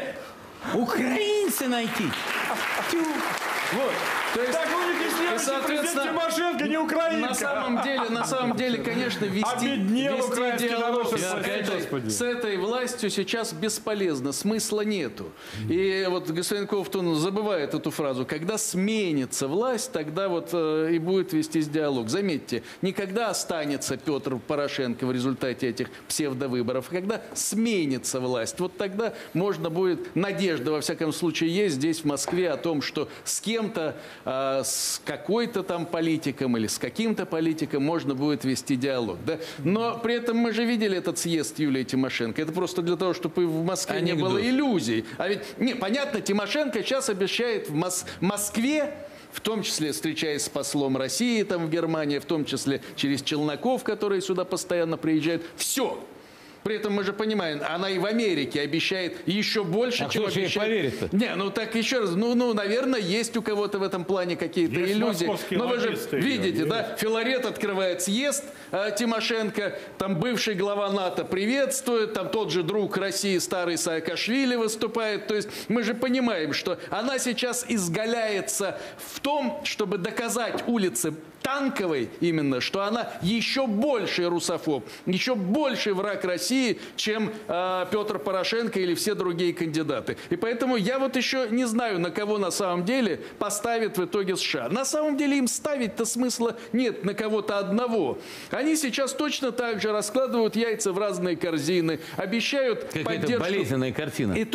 украинца найти? Тю. вот. То есть, и, соответственно, Тимошенко не украинка. на самом деле, конечно, Обеднел вести украинский народ, диалог Господи. с этой властью сейчас бесполезно, смысла нету. И вот господин Ковтун забывает эту фразу. Когда сменится власть, тогда вот и будет вестись диалог. Заметьте, не когда останется Петр Порошенко в результате этих псевдовыборов, а когда сменится власть. Вот тогда можно будет, надежда, во всяком случае, есть здесь, в Москве, о том, что с кем-то, с какой-то там политиком или с каким-то политиком можно будет вести диалог. Да? Но при этом мы же видели этот съезд Юлии Тимошенко. Это просто для того, чтобы в Москве не Анекдот. было иллюзий. А ведь, понятно, Тимошенко сейчас обещает в Москве, в том числе встречаясь с послом России там в Германии, в том числе через Челноков, которые сюда постоянно приезжают, все. При этом мы же понимаем, она и в Америке обещает еще больше, А чем кто же ей обещает. поверит-то? Не, ну так еще раз, наверное, есть у кого-то в этом плане какие-то Есть иллюзии. московские Но вы же лоббисты ее, видите, есть. да, Филарет открывает съезд, Тимошенко, там бывший глава НАТО приветствует, там тот же друг России, старый Саакашвили выступает. То есть мы же понимаем, что она сейчас изгаляется в том, чтобы доказать улице Танковой именно, что она еще больший русофоб, еще больший враг России, чем Петр Порошенко или все другие кандидаты. И поэтому я вот еще не знаю, на кого на самом деле поставит в итоге США. На самом деле им ставить-то смысла нет на кого-то одного. Они сейчас точно так же раскладывают яйца в разные корзины, обещают Какая-то поддержку. болезненная картина. И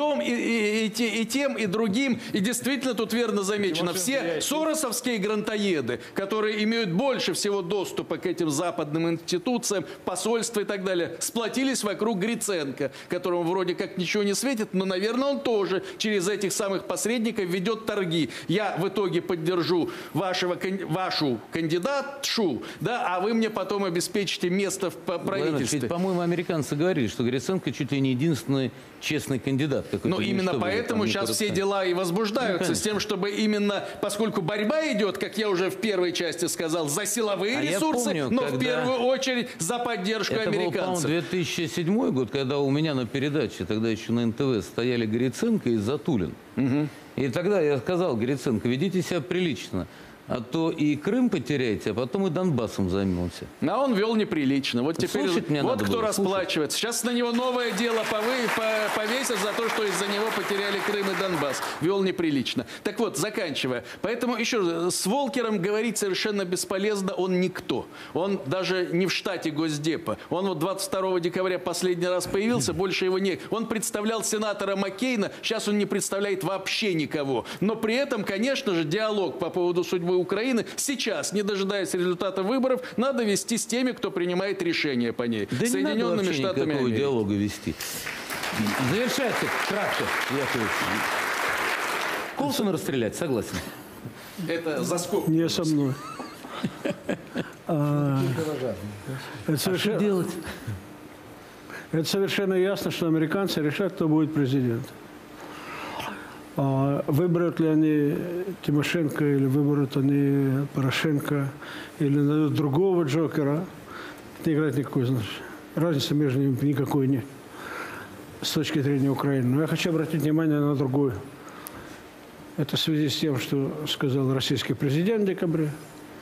тем, и другим. И действительно тут верно замечено. Все соросовские грантоеды, которые имеют больше всего доступа к этим западным институциям, посольства и так далее, сплотились вокруг Гриценко, которому вроде как ничего не светит, но, наверное, он тоже через этих самых посредников ведет торги. Я в итоге поддержу вашу кандидатшу, да, а вы мне потом обеспечите место в правительстве. Ведь, по-моему, американцы говорили, что Гриценко чуть ли не единственный честный кандидат. Но именно поэтому сейчас все дела и возбуждаются с тем, чтобы именно, поскольку борьба идет, как я уже в первой части сказал, за силовые ресурсы, я помню, но когда... в первую очередь за поддержку это американцев. Это был, по-моему, 2007 год, когда у меня на передаче, тогда еще на НТВ, стояли Гриценко и Затулин. И тогда я сказал Гриценко, ведите себя прилично. а то и Крым потеряете, а потом и Донбассом займемся. А он вел неприлично. Вот теперь вот кто было, расплачивается. Сейчас на него новое дело повесят за то, что из-за него потеряли Крым и Донбасс. Вел неприлично. Так вот, заканчивая. Поэтому еще раз, с Волкером говорить совершенно бесполезно. Он никто. Он даже не в штате Госдепа. Он вот 22 декабря последний раз появился, больше его нет. Он представлял сенатора Маккейна, сейчас он не представляет вообще никого. Но при этом, конечно же, диалог по поводу судьбы Украины сейчас, не дожидаясь результата выборов, надо вести с теми, кто принимает решения по ней. Да Соединенными не надо Штатами никакого Америки. диалога вести. Завершается кратко, Яковлевич. Колсона расстрелять, согласен. Это заскок. Не со мной. Это совершенно ясно, что американцы решат, кто будет президентом. Выберут ли они Тимошенко, или выберут они Порошенко, или найдут другого Джокера, это не играет никакой значения. Разницы между ними никакой нет с точки зрения Украины. Но я хочу обратить внимание на другое. Это в связи с тем, что сказал российский президент в декабре.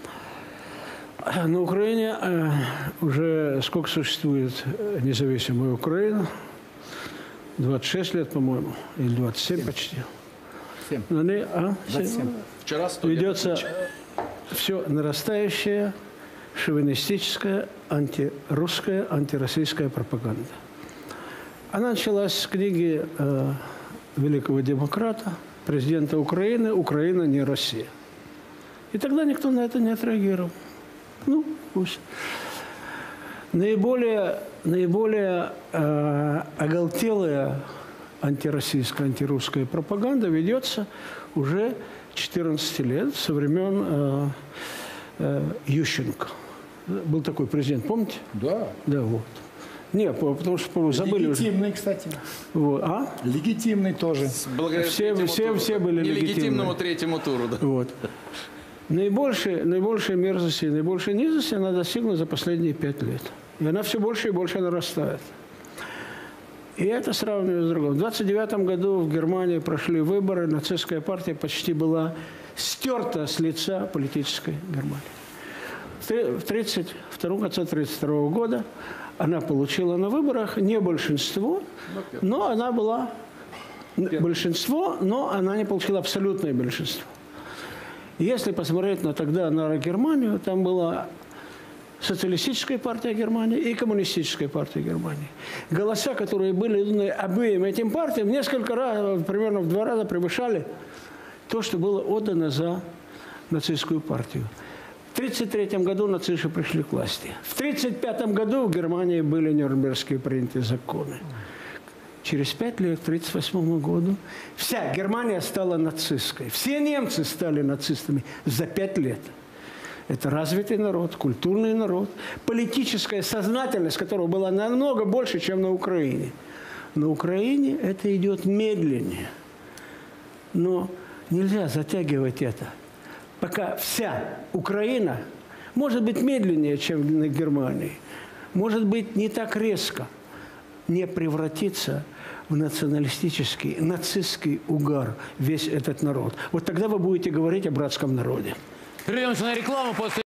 На Украине уже сколько существует независимая Украина? 26 лет, по-моему, или 27 почти. 7. 27. Вчера Ведется все нарастающая шовинистическая, антирусская, антироссийская пропаганда. Она началась с книги великого демократа, президента Украины «Украина не Россия». И тогда никто на это не отреагировал. Ну, пусть. Наиболее оголтелая антироссийская, антирусская пропаганда ведется уже 14 лет, со времен Ющенко. Был такой президент, помните? Да. Да, вот. Не, потому что забыли уже. Легитимный, кстати. Вот. Легитимный тоже. Все были легитимны. Нелегитимному третьему туру. Да. Вот. Наибольшей мерзости, наибольшей низости она достигла за последние 5 лет. И она все больше и больше нарастает. И это сравниваю с другим. В 1929 году в Германии прошли выборы, нацистская партия почти была стерта с лица политической Германии. В 1932, конце 1932 года она получила на выборах не большинство, но она была большинство, но она не получила абсолютное большинство. Если посмотреть тогда на Германию, там была социалистическая партия Германии и коммунистическая партия Германии. Голоса, которые были даны обеим этим партиям, несколько раз, примерно в 2 раза превышали то, что было отдано за нацистскую партию. В 1933 году нацисты пришли к власти. В 1935 году в Германии были Нюрнбергские приняты законы. Через 5 лет, к 1938 году, вся Германия стала нацистской. Все немцы стали нацистами за 5 лет. Это развитый народ, культурный народ, политическая сознательность, которая была намного больше, чем на Украине. На Украине это идет медленнее. Но нельзя затягивать это. Пока вся Украина, может быть, медленнее, чем на Германии, может быть, не так резко, не превратится в националистический, нацистский угар весь этот народ. Вот тогда вы будете говорить о братском народе. Прервемся на рекламу, после